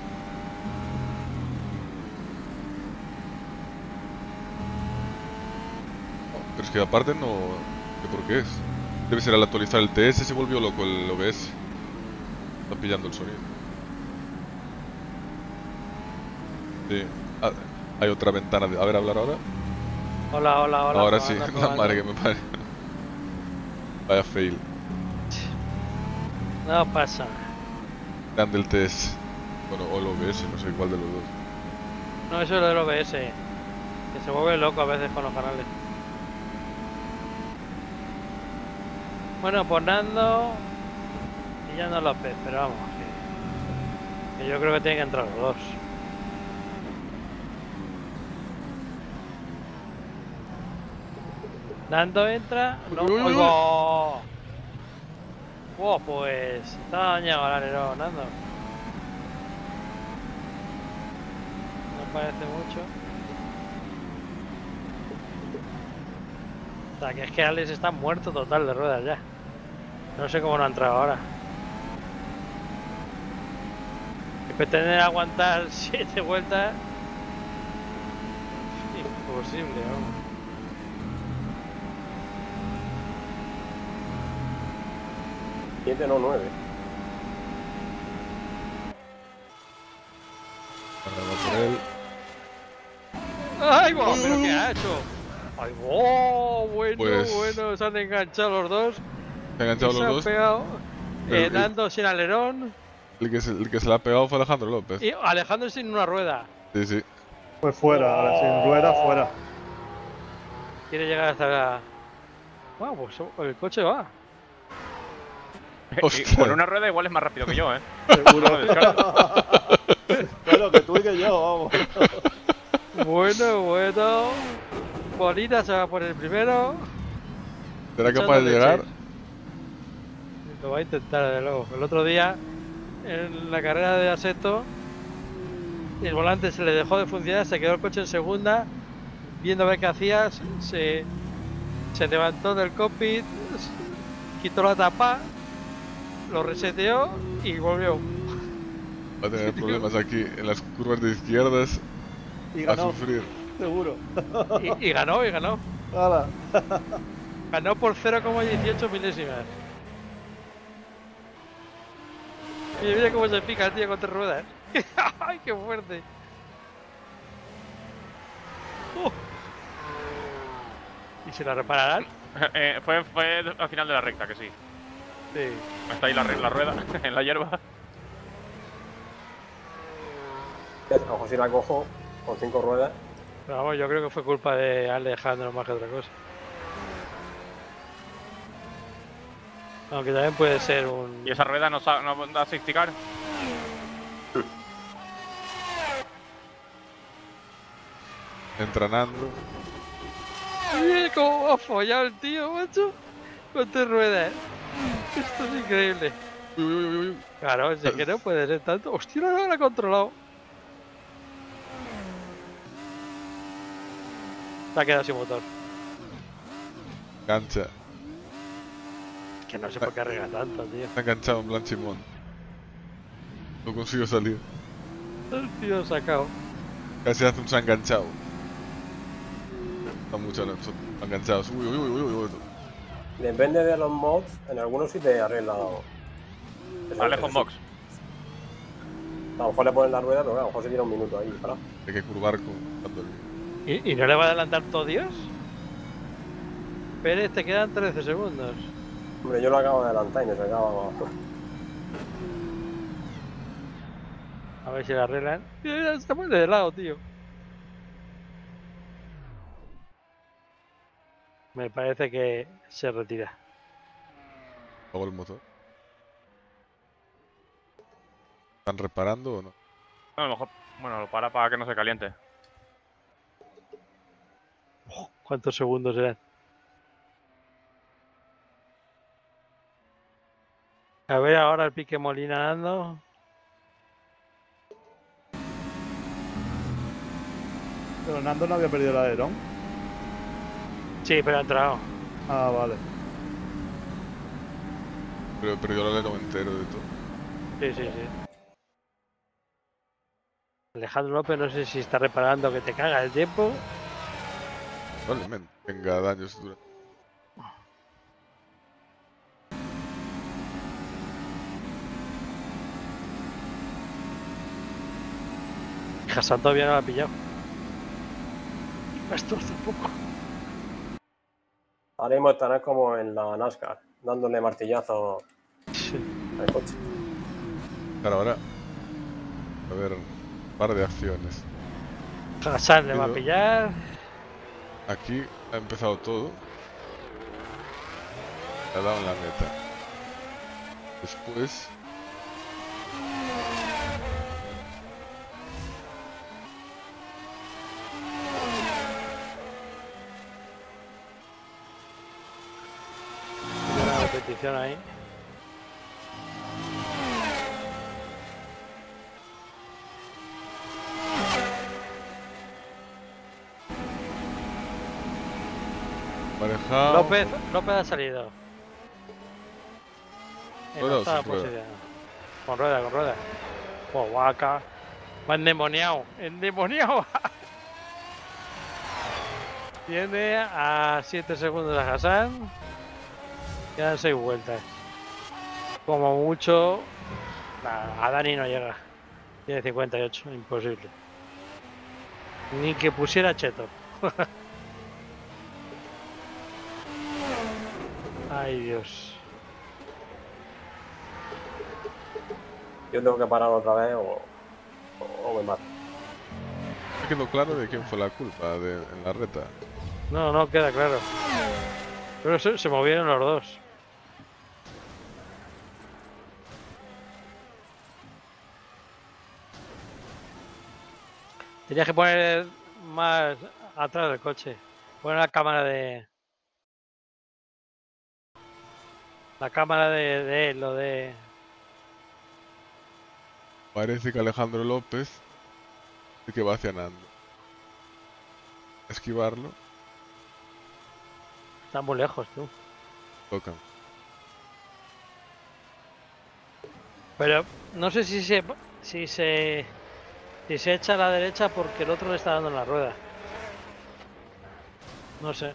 No, pero es que aparte no sé por qué es. Debe ser al actualizar el TS se volvió loco el OBS. Está pillando el sonido. Sí. Ah, hay otra ventana de... A ver, hablar ahora. Hola, hola, hola. Ahora sí, probando, la probando. madre que me pare. Vaya fail. No pasa. Grande el TS. Bueno, o el OBS, no sé cuál de los dos. No, eso es lo del OBS. Que se vuelve loco a veces con los canales. Bueno, pues Nando y ya no López, pero vamos. Que yo creo que tienen que entrar los dos. Nando entra. No, Uy, uy, uy. ¡Ahí va! Oh, pues está dañado el alerón, Nando. No parece mucho. O sea, que es que Alex está muerto total de ruedas ya. No sé cómo no ha entrado ahora. Pretender aguantar 7 vueltas. Imposible, vamos. Siete, no 9. Ahora va por él. ¡Ay, guau! ¿Pero qué ha hecho? ¡Ay, wow! Bueno, Pues- bueno, se han enganchado los dos. Se han enganchado Y se los han dos. pegado. Pero- Nando sin alerón. El que se la ha pegado fue Alejandro López. Y Alejandro sin una rueda. Sí, sí. Pues fuera, ahora sin rueda, fuera. Quiere llegar hasta la... Wow, pues el coche va. Hostia. Con una rueda igual es más rápido que yo, ¿eh? Seguro. Descarto. Bueno, que tú y que yo, vamos. Bueno, bueno. Bolita se va por el primero. ¿Será Echando capaz de leche. llegar? Lo va a intentar, desde luego. El otro día, en la carrera de Aseto, el volante se le dejó de funcionar, se quedó el coche en segunda, viendo a ver qué hacía, se levantó del cockpit, quitó la tapa, lo reseteó y volvió. Va a tener problemas aquí en las curvas de izquierdas. Y A ganó, sufrir. seguro. Y ganó, y ganó. Hala. Ganó por 0,18 milésimas. Mira, mira cómo se pica el tío con 3 ruedas. ¡Ay, qué fuerte! ¿Y se la repararán? Fue al final de la recta, que sí. Sí. Está ahí la rueda, en la hierba. A lo mejor si la cojo con 5 ruedas. Pero vamos, yo creo que fue culpa de Alejandro más que otra cosa. Aunque también puede ser un... ¿Y esa rueda no da safety car? Entrenando. Mira cómo ha follado el tío, macho. Con 3 ruedas. Esto es increíble. Uy, uy, uy, uy. Claro, es que no puede ser tanto. Hostia, no lo ha controlado. Se ha quedado sin motor. Gancha. Es que no sé por qué arriesga tanto, tío. Se ha enganchado en Blanchimón. No consigo salir. El tío sacado. Casi hace un se ha enganchado. Está mucho enganchados. Uy, uy, uy, uy, uy. Depende de los mods, en algunos sí te arregla. Alejo en box. A lo mejor le ponen la rueda, pero claro, a lo mejor se tira un minuto ahí. Para. Hay que curvar cuando ¿Y no le va a adelantar todo Dios? Pérez, te quedan 13 segundos. Hombre, yo lo acabo de adelantar y me sacaba. A ver si la arreglan. Mira, está muy de lado, tío. Me parece que se retira. hago el motor. ¿Están reparando o no? No, a lo mejor, bueno, lo para que no se caliente. ¿Cuántos segundos eran? A ver ahora el Pique Molina dando. Pero Nando no había perdido el alerón. Sí, pero ha entrado. Ah, vale. Pero perdió el alerón entero de todo. Sí, sí, sí. Alejandro López no sé si está reparando que te caga el tiempo. Probablemente tenga daños durante. Hassan todavía no lo ha pillado. Esto hace poco. Ahora mismo estarás como en la NASCAR, dándole martillazo Sí. al coche. Claro, ahora. A ver, un par de acciones. Hassan le va a pillar. Aquí ha empezado todo. Ha dado en la meta. Después. Tiene una repetición ahí. Marejao. López ha salido. En ¿Rueda o octava sin rueda? posición. Con rueda, con rueda. Oh, guaca. Va endemoniado. Endemoniado. Tiene a 7 segundos a Hassan. Quedan 6 vueltas. Como mucho. Nah, a Dani no llega. Tiene 58. Imposible. Ni que pusiera cheto. Ay, Dios. Yo tengo que parar otra vez o me mato. Me quedó claro de quién fue la culpa en la reta. No, no queda claro. Pero se movieron los dos. Tenías que poner más atrás del coche. Poner la cámara de... La cámara de él, lo de... Parece que Alejandro López sí que va hacia Nando. Esquivarlo, Está muy lejos, tú. tocan. Pero no sé si se echa a la derecha porque el otro le está dando en la rueda. No sé.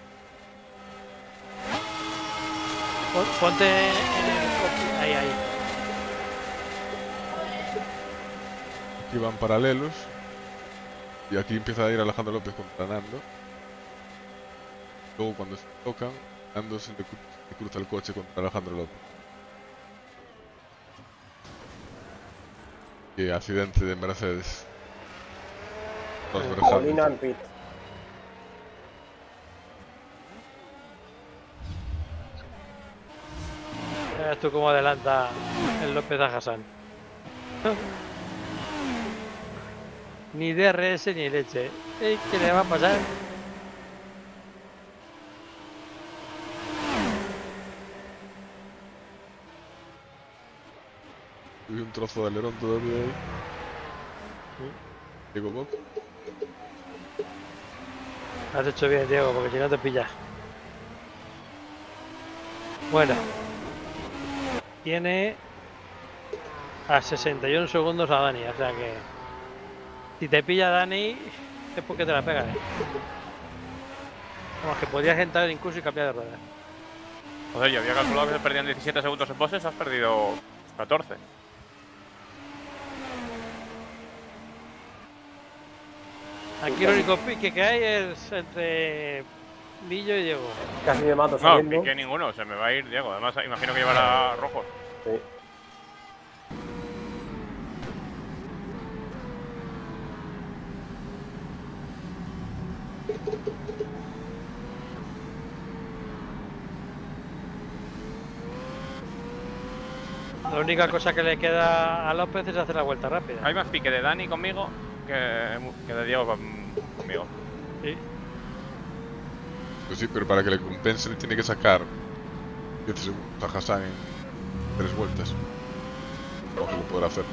Ponte en el... Ahí. Aquí van paralelos. Y aquí empieza a ir Alejandro López contra Nando. Luego cuando se tocan, Nando se le cruza el coche contra Alejandro López. Y accidente de Mercedes. Rosberg Molina en Hamilton. pit. Verás tú cómo adelanta el López a Hassan. Ni DRS ni leche. ¿Qué le va a pasar? Hay un trozo de alerón todavía ahí. Diego Bob. Has hecho bien, Diego, porque si no te pillas. Bueno. Tiene a 61 segundos a Dani, o sea que si te pilla Dani es porque te la pegas. Vamos, que podrías entrar incluso y cambiar de rueda. Joder, yo había calculado que se perdían 17 segundos en poses, has perdido 14. Aquí lo único pique que hay es entre Millo y Diego. Casi me mato No, saliendo. pique ninguno, se me va a ir Diego. Además, imagino que llevará rojos. Sí. La única cosa que le queda a López es hacer la vuelta rápida. Hay más pique de Dani conmigo que de Diego conmigo. Sí. Pues sí, pero para que le compense le tiene que sacar 10 segundos a Hassan en 3 vueltas. No que lo podrá hacer.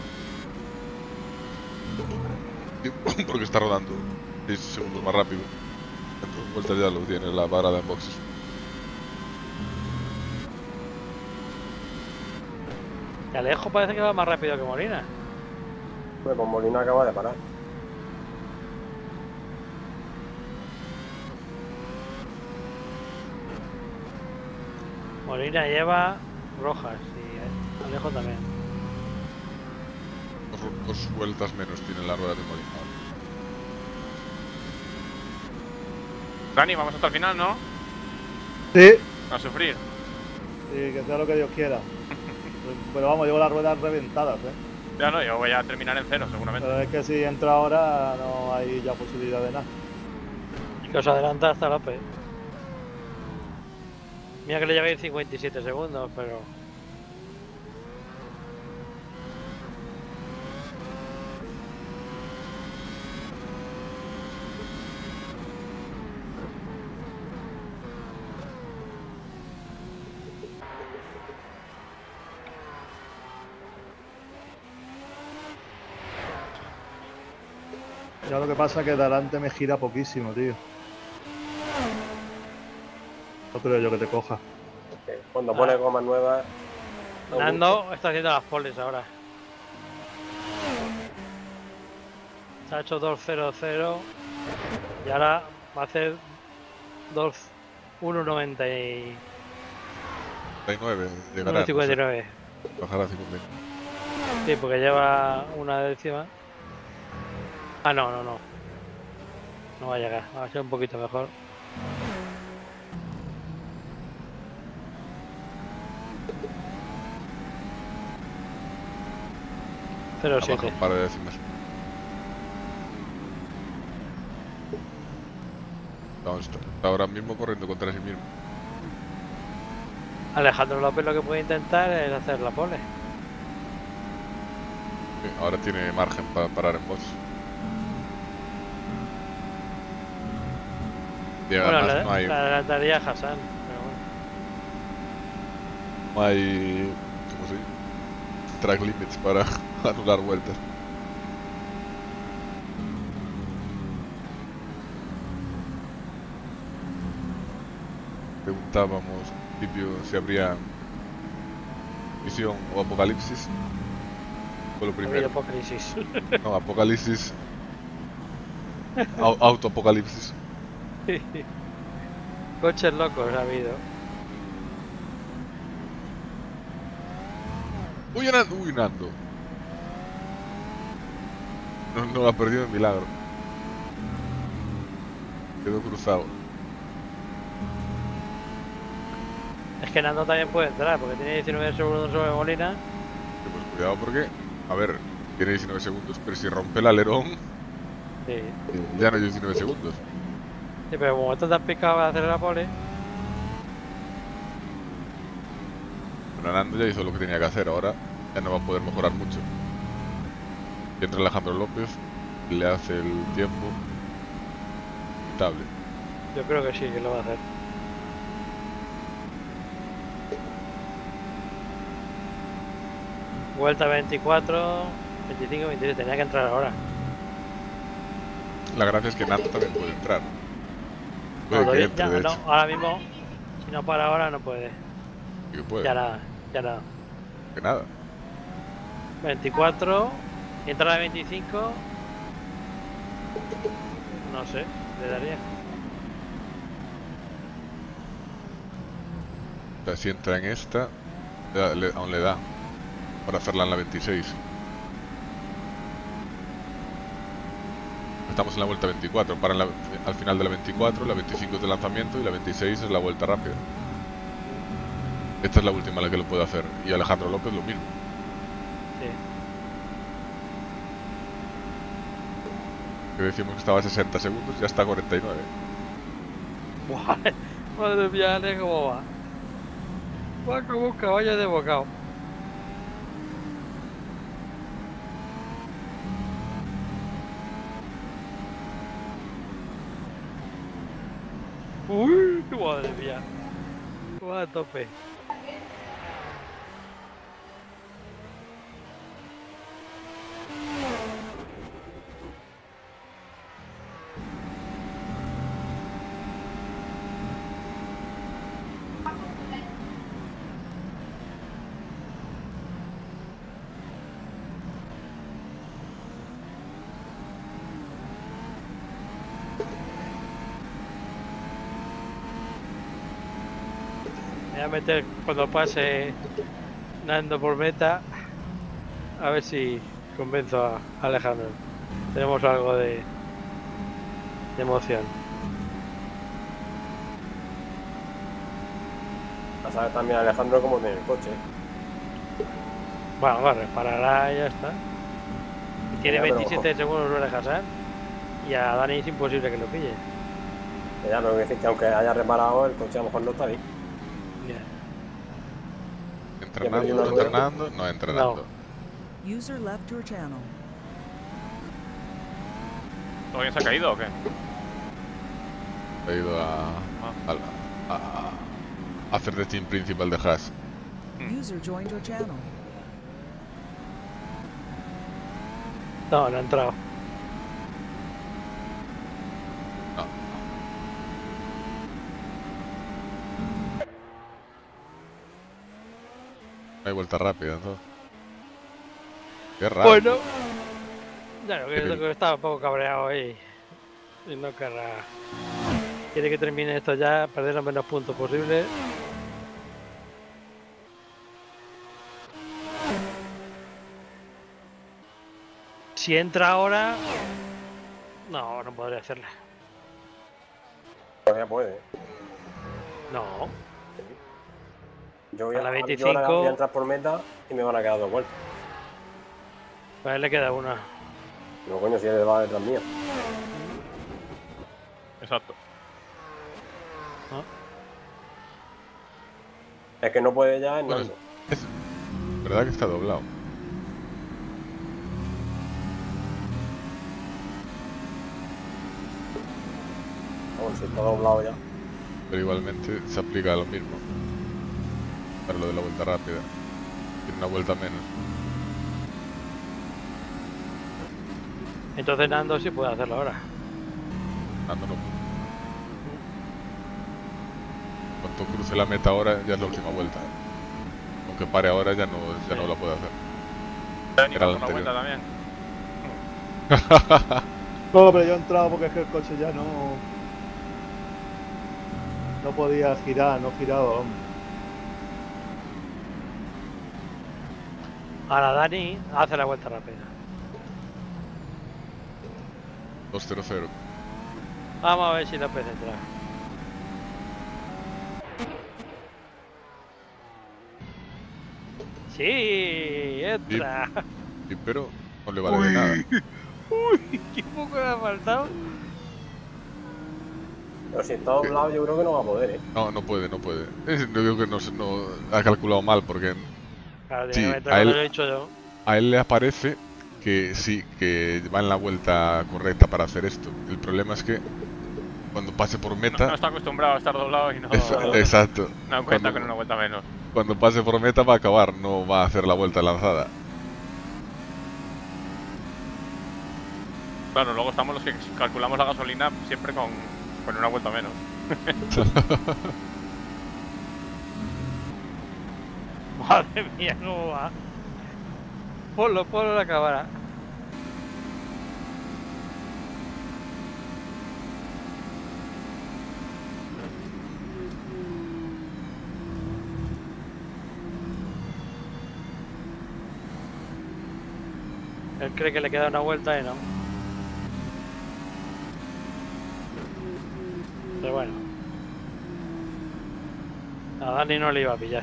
Porque está rodando 10 segundos más rápido. En 2 vueltas ya lo tiene la parada en boxes. Y Alejo parece que va más rápido que Molina. Pues con Molina acaba de parar. Molina lleva rojas y Alejo también. 2 vueltas menos tiene la rueda de Molina. Dani, vamos hasta el final, ¿no? Sí, A sufrir. y que sea lo que Dios quiera. Pero vamos, llevo las ruedas reventadas, Ya no, yo voy a terminar en 0, seguramente. Pero es que si entro ahora no hay ya posibilidad de nada. Que os adelanta hasta López. Mira que le lleváis 57 segundos, pero... Ya lo que pasa es que de adelante me gira poquísimo, tío. No creo yo que te coja. Cuando pone gomas nuevas. Nando está haciendo las poles ahora. Se ha hecho 2.00 y ahora va a hacer 1.90 39, llegará. 1.59. Bajará a 59. Sí, porque lleva una décima. Ah, no. No va a llegar, va a ser un poquito mejor. Baja 0.7. un par de décimas. Está ahora mismo corriendo contra sí mismo. Alejandro López lo que puede intentar es hacer la pole. Sí, ahora tiene margen para parar en box. Y Bueno, además no hay, la adelantaría a Hassan, pero bueno. no hay, ¿cómo se dice? Track limits para anular vueltas. Preguntábamos al principio si habría visión o apocalipsis. Fue lo Ha habido primero. apocalipsis. No, apocalipsis. Autoapocalipsis. Coches locos ha habido. Uy, Nando. No lo ha perdido en milagro. Quedó cruzado. Es que Nando también puede entrar porque tiene 19 segundos sobre Molina. Pues cuidado porque, a ver, tiene 19 segundos, pero si rompe el alerón, Sí. ya no hay 19 segundos. Sí, pero como está tan picado para hacer la pole. Bueno, Nando ya hizo lo que tenía que hacer, ahora ya no va a poder mejorar mucho. Y entra Alejandro López, le hace el tiempo estable. Yo creo que sí, que lo va a hacer. Vuelta 24, 25, 26. Tenía que entrar ahora. La gracia es que Nando también puede entrar. No, Puede que todavía- entre, ya, de no, hecho. ahora mismo, si no para ahora, no puede. Sí que puede, Ya nada, ya nada. que nada. 24, entrada 25. No sé, le daría. O sea, si entra en esta, aún le da para hacerla en la 26. Estamos en la vuelta 24, para al final de la 24, la 25 es de lanzamiento y la 26 es la vuelta rápida. Esta es la última en la que lo puede hacer. Y Alejandro López lo mismo. Sí. Que decimos que estaba a 60 segundos, ya está a 49. Buah, madre mía, Ale, cómo va. Va como un caballo de bocado. Uy, madre mía. Va a tope. Me voy a meter cuando pase Nando por meta. A ver si convenzo a Alejandro. Tenemos algo de emoción. A saber también Alejandro cómo tiene el coche. Bueno, reparará y ya está. Tiene Ya, pero 27 segundos sobre Hassan. Y a Dani es imposible que lo pille. Ya, pero quiere decir que aunque haya reparado, el coche a lo mejor no está bien. Ya. Entrenando, no entrenando, no entrenando. User left your channel. ¿Alguien se ha caído o qué? Ha ido a hacer de team principal de Haas. User joined your channel. No, no ha entrado. No. hay vuelta rápida, entonces. Qué raro. Bueno, ya creo que estaba un poco cabreado ahí. Y no querrá. Quiere que termine esto ya, perder los menos puntos posible. Si entra ahora. No, no podría hacerla. Todavía puede. No. Yo voy A la yo 25. ahora voy a entrar por meta y me van a quedar 2 vueltas. A él le queda una. No, coño, si él va detrás mía. Exacto. Es que no puede ya en Bueno, Nando. es verdad que está doblado. Vamos, si está doblado ya. Pero igualmente se aplica lo mismo. Para lo de la vuelta rápida. Tiene una vuelta menos. Entonces Nando sí puede hacerlo ahora. Nando no puede. Cuando cruce la meta ahora ya es la última vuelta. Aunque pare ahora ya no la puede hacer. Dani, Era la una vuelta anterior. también. No, pero yo he entrado porque es que el coche ya no podía girar, no giraba, hombre. Ahora Dani hace la vuelta rápida. 2-0-0. Vamos a ver si López entra. Sí, entra. Sí, pero no le vale de nada. Uy, qué poco le ha faltado. Pero si está doblado, yo creo que no va a poder, ¿eh? No, no puede. Yo creo que no ha calculado mal porque Claro, Sí, tiene que entrar a cuando él- lo he dicho yo. a él le aparece que sí, que va en la vuelta correcta para hacer esto. El problema es que cuando pase por No meta... está acostumbrado a estar doblado y no, Exacto. no cuenta Cuando- con una vuelta menos. Cuando pase por meta va a acabar, no va a hacer la vuelta lanzada. Claro, luego estamos los que calculamos la gasolina siempre con una vuelta menos. Madre mía, cómo va. Ponlo en la cámara. Él cree que le queda una vuelta y no. Pero bueno. A Dani no le iba a pillar.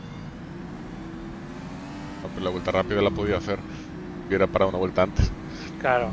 No, pero la vuelta rápida la podía hacer. Hubiera parado una vuelta antes. Claro.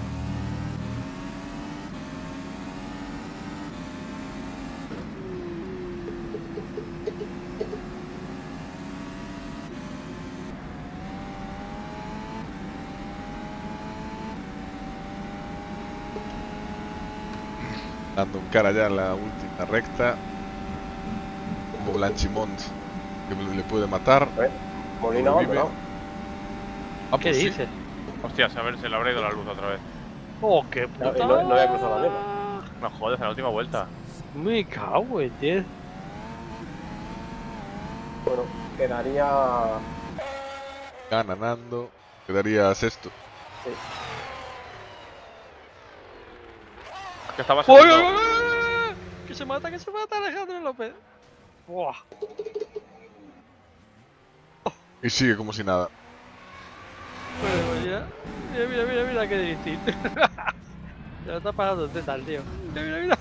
Dando un cara ya en la última recta. Como Blanchimont, que le puede matar. Molina Como vive. abandonado. Ah, ¿Qué pues sí. dices? Hostias, a ver, se le habrá ido la luz otra vez. Oh, qué No, puta. no había cruzado la meta. No jodes, en la última vuelta. Me cago en 10. Bueno, quedaría. Gana Nando. Quedaría sexto. Que estaba ¡Uy, uy, segundo. uy, uy! Que se mata Alejandro López. Buah. Y sigue como si nada. Bueno, mira qué drifting. Se lo está parando teta al tío. Mira.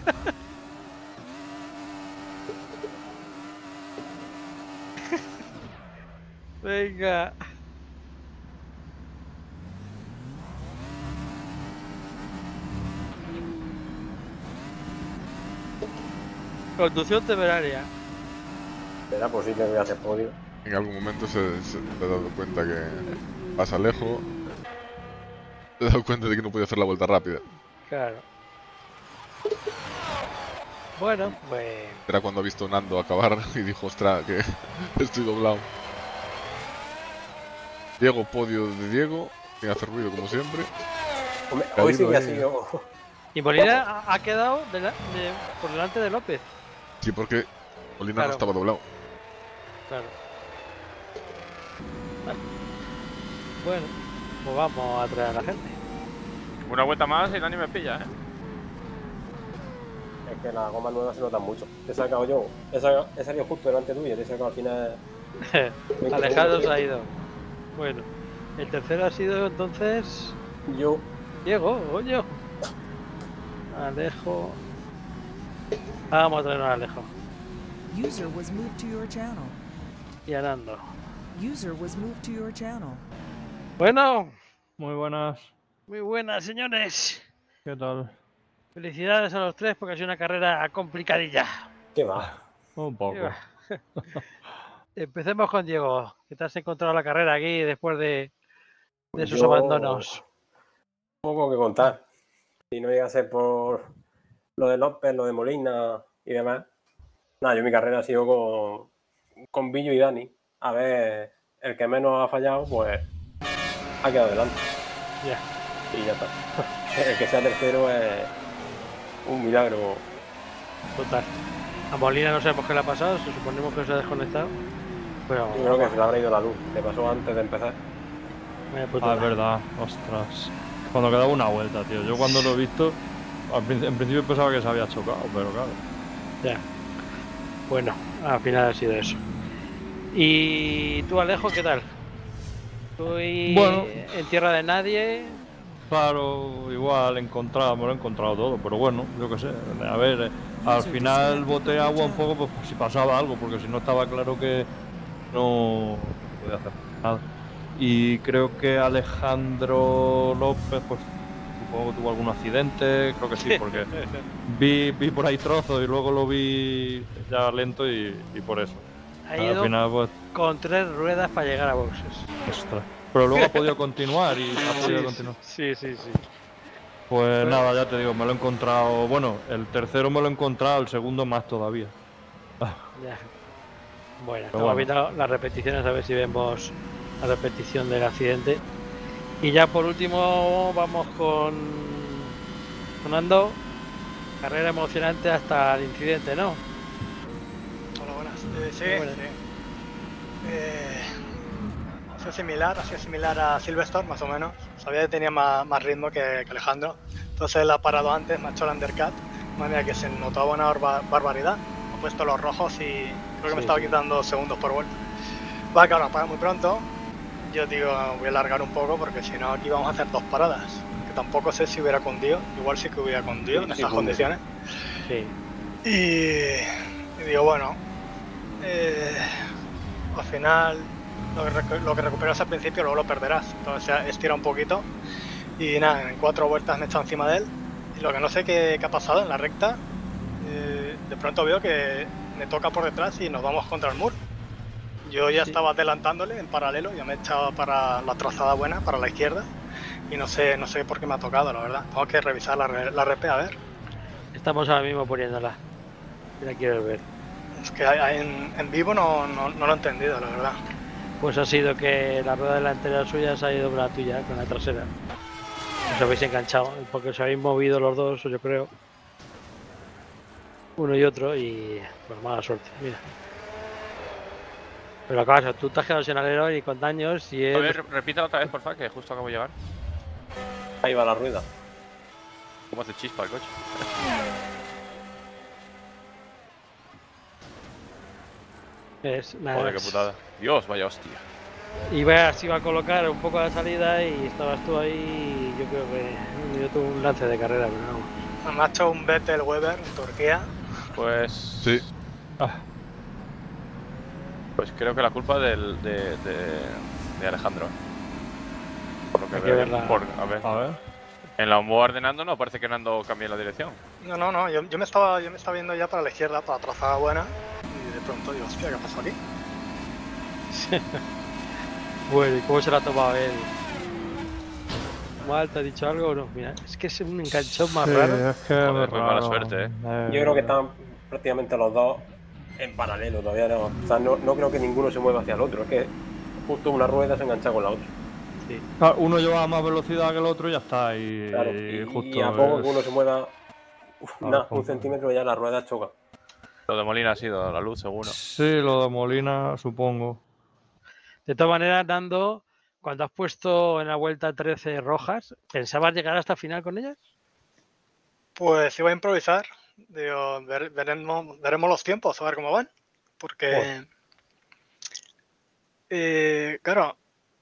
Venga. Conducción temeraria. Será posible que voy a hacer podio. En algún momento se ha dado cuenta que pasa lejos. Se ha dado cuenta de que no podía hacer la vuelta rápida. Claro. Bueno, pues. Era cuando ha visto a Nando acabar y dijo, ostras, que estoy doblado. Diego, podio de Diego, sin hacer ruido como siempre. Hombre, Caído hoy sí que ha ahí. sido. Y Molina ha quedado por delante de López. Sí, porque Molina Claro. no estaba doblado. Claro. Bueno, pues vamos a traer a la gente. Una vuelta más y Dani me pilla, ¿eh? Es que las gomas nuevas se notan mucho. Te he sacado yo. He salido justo delante tuyo. Te he sacado al final. Alejandro se ha ido. Bueno, el tercero ha sido entonces Yo. Diego, oye. Alejo. Vamos a traernos a Alejo. User was moved to your channel. Y Anando. User was moved to your channel. Bueno, Muy buenas, muy buenas, señores. ¿qué tal? Felicidades a los tres porque ha sido una carrera complicadilla. ¿Qué va? Un poco. Empecemos con Diego. ¿Qué te has encontrado la carrera aquí después de esos Yo- abandonos? Poco que contar. Si no llega a ser por lo de López, lo de Molina y demás. Nada, yo mi carrera ha sido con Billo y Dani. A ver, el que menos ha fallado, pues ha quedado delante. Ya. Y ya está. El que sea tercero es un milagro. Total. A Molina no sabemos qué le ha pasado, suponemos que se ha desconectado. Pero Yo creo que se le habrá ido la luz. Le pasó antes de empezar. vaya putada. Ah, es verdad, ostras. Cuando quedaba una vuelta, tío. Yo cuando lo he visto, en principio pensaba que se había chocado, pero claro. Ya. Bueno, al final ha sido eso. ¿Y tú, Alejo, qué tal? Tú y Bueno. en tierra de nadie. Claro, igual me lo he encontrado todo, pero bueno, yo qué sé. A ver, al final boté agua un poco pues, por si pasaba algo, porque si no estaba claro que no se podía hacer nada. Y creo que Alejandro López, pues supongo que tuvo algún accidente, creo que sí, porque vi por ahí trozos y luego lo vi ya lento y por eso. Ha Al ido final, pues, con 3 ruedas para llegar a boxes. ostras. Pero luego ha podido continuar y ha podido continuar. Sí. Pues nada, ya te digo, me lo he encontrado. Bueno, el tercero me lo he encontrado, el segundo más todavía. Ya. Bueno, Pero estamos bueno. viendo las repeticiones a ver si vemos la repetición del accidente. Y ya por último vamos con Ando. Carrera emocionante hasta el incidente, ¿no? Hola, buenas. Sí, Muy buenas. sí. Ha sido similar a Silverstone, más o menos. Sabía que tenía más ritmo que Alejandro. Entonces él ha parado antes, me ha hecho el undercut. De manera que se notaba una barbaridad. Ha puesto los rojos y creo que me estaba quitando segundos por vuelta. Va, claro, para muy pronto. Yo digo, voy a alargar un poco porque si no aquí vamos a hacer 2 paradas. Que tampoco sé si hubiera cundido. Igual sí que hubiera cundido en Sí, estas cunde. condiciones. Sí. Y digo, bueno, al final lo que recuperas al principio luego lo perderás. Entonces estira un poquito y nada, en 4 vueltas me he echado encima de él. Y lo que no sé qué ha pasado en la recta, de pronto veo que me toca por detrás y nos vamos contra el muro. Yo ya estaba adelantándole en paralelo, ya me he echado para la trazada buena, para la izquierda. Y no sé por qué me ha tocado, la verdad. Tengo que revisar la RP a ver. Estamos ahora mismo poniéndola. Si la quieres ver. Es que en vivo no lo he entendido, la verdad. Pues ha sido que la rueda delantera suya se ha ido con la tuya, con la trasera. Os habéis enganchado, porque os habéis movido los dos, yo creo. Uno y otro, y pues mala suerte, mira. Pero claro, tú te has quedado sin alero y con daños y A él... ver, repítelo otra vez, porfa, que justo acabo de llegar. Ahí va la rueda. ¿Cómo hace chispa el coche? es, nada, Joder, qué putada. Dios, vaya hostia. se iba a colocar un poco a la salida y estabas tú ahí y yo creo que yo tuve un lance de carrera, pero vamos. Me ha hecho un Vettel Weber en Turquía. Pues. Sí. Pues creo que la culpa de Alejandro. Por lo que Hay que veo. verla. A ver. A ver. En la onboard de Nando no parece que Nando cambie la dirección. No, yo me estaba viendo ya para la izquierda, para la trazada buena. Y de pronto digo, hostia, ¿qué ha pasado aquí? Bueno, ¿y cómo se la ha tomado él? ¿Mal te ha dicho algo o no? Mira, es que es un enganchón más raro. Es que Joder, es pues mala raro. suerte, Yo creo que están prácticamente los dos en paralelo, todavía no. O sea, no creo que ninguno se mueva hacia el otro. Es que justo una rueda se engancha con la otra. Sí. Claro, uno lleva más velocidad que el otro y ya está. Y, Claro, justo y a poco que es- uno se mueva Claro, un centímetro ya la rueda choca. Lo de Molina ha sido la luz, seguro. Sí, lo de Molina, supongo. De todas maneras, Nando, cuando has puesto en la vuelta 13 rojas, ¿pensabas llegar hasta final con ellas? Pues iba a improvisar. Digo, veremos los tiempos, a ver cómo van. Porque, claro,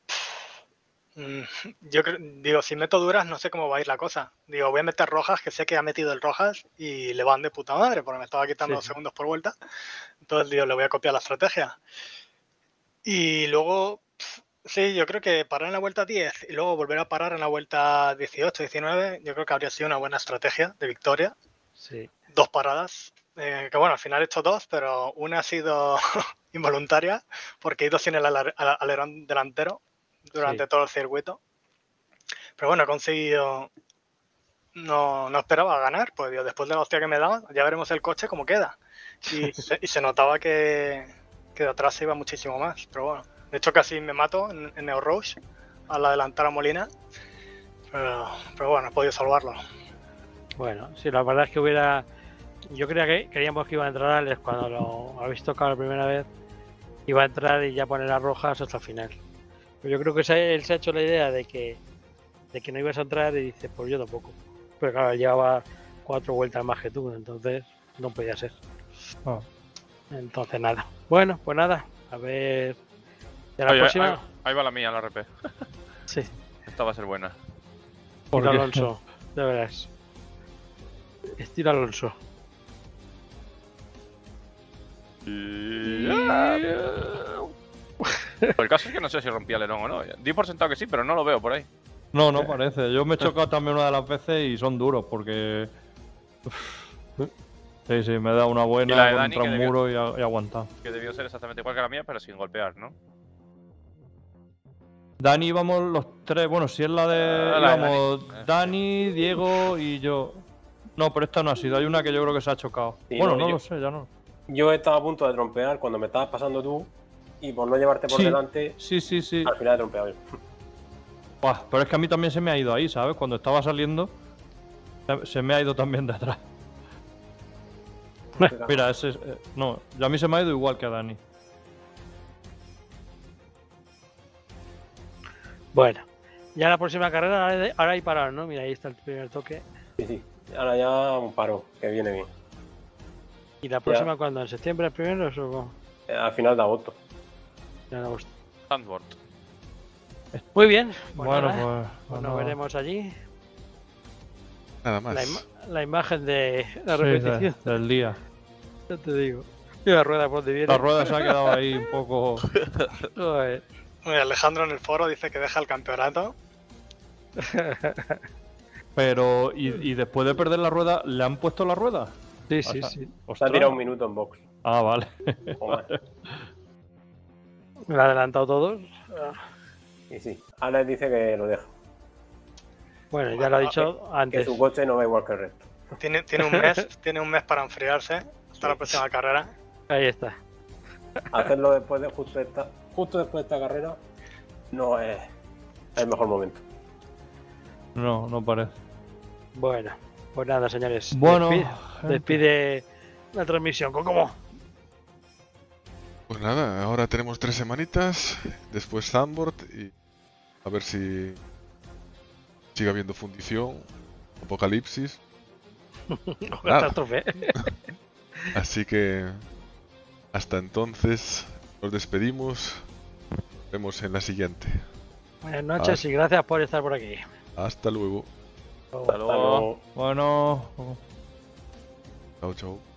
yo digo, si meto duras no sé cómo va a ir la cosa. Digo, voy a meter rojas, que sé que ha metido el rojas y le van de puta madre, porque me estaba quitando segundos por vuelta. Entonces, digo, le voy a copiar la estrategia. Y luego, sí, yo creo que parar en la vuelta 10 y luego volver a parar en la vuelta 18, 19, yo creo que habría sido una buena estrategia de victoria. Sí. 2 paradas. Que bueno, al final he hecho 2, pero una ha sido involuntaria porque he ido sin el alerón delantero durante todo el circuito. Pero bueno, he conseguido... No esperaba ganar, pues digo, después de la hostia que me daba, ya veremos el coche cómo queda. Y se notaba que de atrás se iba muchísimo más, pero bueno. De hecho casi me mato en Neo Rush al adelantar a Molina, pero bueno, he podido salvarlo. Bueno, sí, la verdad es que hubiera... Yo creía que queríamos que iba a entrar Alex cuando lo habéis tocado la primera vez. Iba a entrar y ya poner las rojas hasta el final. Pero yo creo que él se ha hecho la idea de que no ibas a entrar y dice, pues yo tampoco. Pero claro, llevaba 4 vueltas más que tú, entonces no podía ser. Entonces nada. Bueno, pues nada. A ver... ¿De la próxima? Ahí va la mía, la RP. Sí. Esta va a ser buena. Estilo Alonso, ya verás. Estilo Alonso. El caso es que no sé si rompía el alerón o no. Di por sentado que sí, pero no lo veo por ahí. No, no parece. Yo me he chocado también una de las veces y son duros porque... Sí, me he dado una buena contra un muro y he aguantado. Que debió ser exactamente igual que la mía, pero sin golpear, ¿no? Dani íbamos los 3. Bueno, si es la de... íbamos Dani, Diego y yo. No, pero esta no ha sido. Hay una que yo creo que se ha chocado. Sí, bueno, no lo sé, ya no. Yo estaba a punto de trompear cuando me estabas pasando tú y por no llevarte por delante, sí. Al final he trompeado yo. Buah, pero es que a mí también se me ha ido ahí, ¿sabes? Cuando estaba saliendo, se me ha ido también de atrás. Mira, ese... no, a mí se me ha ido igual que a Dani. Bueno, ya la próxima carrera, ahora hay parar, ¿no? Mira, ahí está el primer toque. Sí. Ahora ya un paro, que viene bien. ¿Y la próxima cuándo? ¿En septiembre el primero o cómo? Al final de agosto. Ya de agosto. Sandboard. Muy bien. Bueno, pues nos veremos allí. Nada más. La imagen de la repetición del día. Ya te digo. Y la rueda por donde viene. La rueda se ha quedado ahí un poco... Joder. Alejandro en el foro dice que deja el campeonato. Pero, ¿y después de perder la rueda, le han puesto la rueda? Sí. Se ha tirado un minuto en box. Ah, vale. Me lo ha adelantado todos. Y sí, Alex dice que lo deja. Bueno, ya lo ha dicho antes. Que su coche no va igual que el resto. Tiene un mes para enfriarse hasta la próxima carrera. Ahí está. Hacerlo después de justo después de esta carrera no es el mejor momento. No parece. Bueno, pues nada, señores. Bueno, despide la transmisión. ¿Cómo? Pues nada, ahora tenemos 3 semanitas, después Sandboard y a ver si sigue habiendo fundición, apocalipsis. Catástrofe. Así que hasta entonces nos despedimos. Nos vemos en la siguiente. Buenas noches y gracias por estar por aquí. Hasta luego. Hasta luego. Bueno. Chao.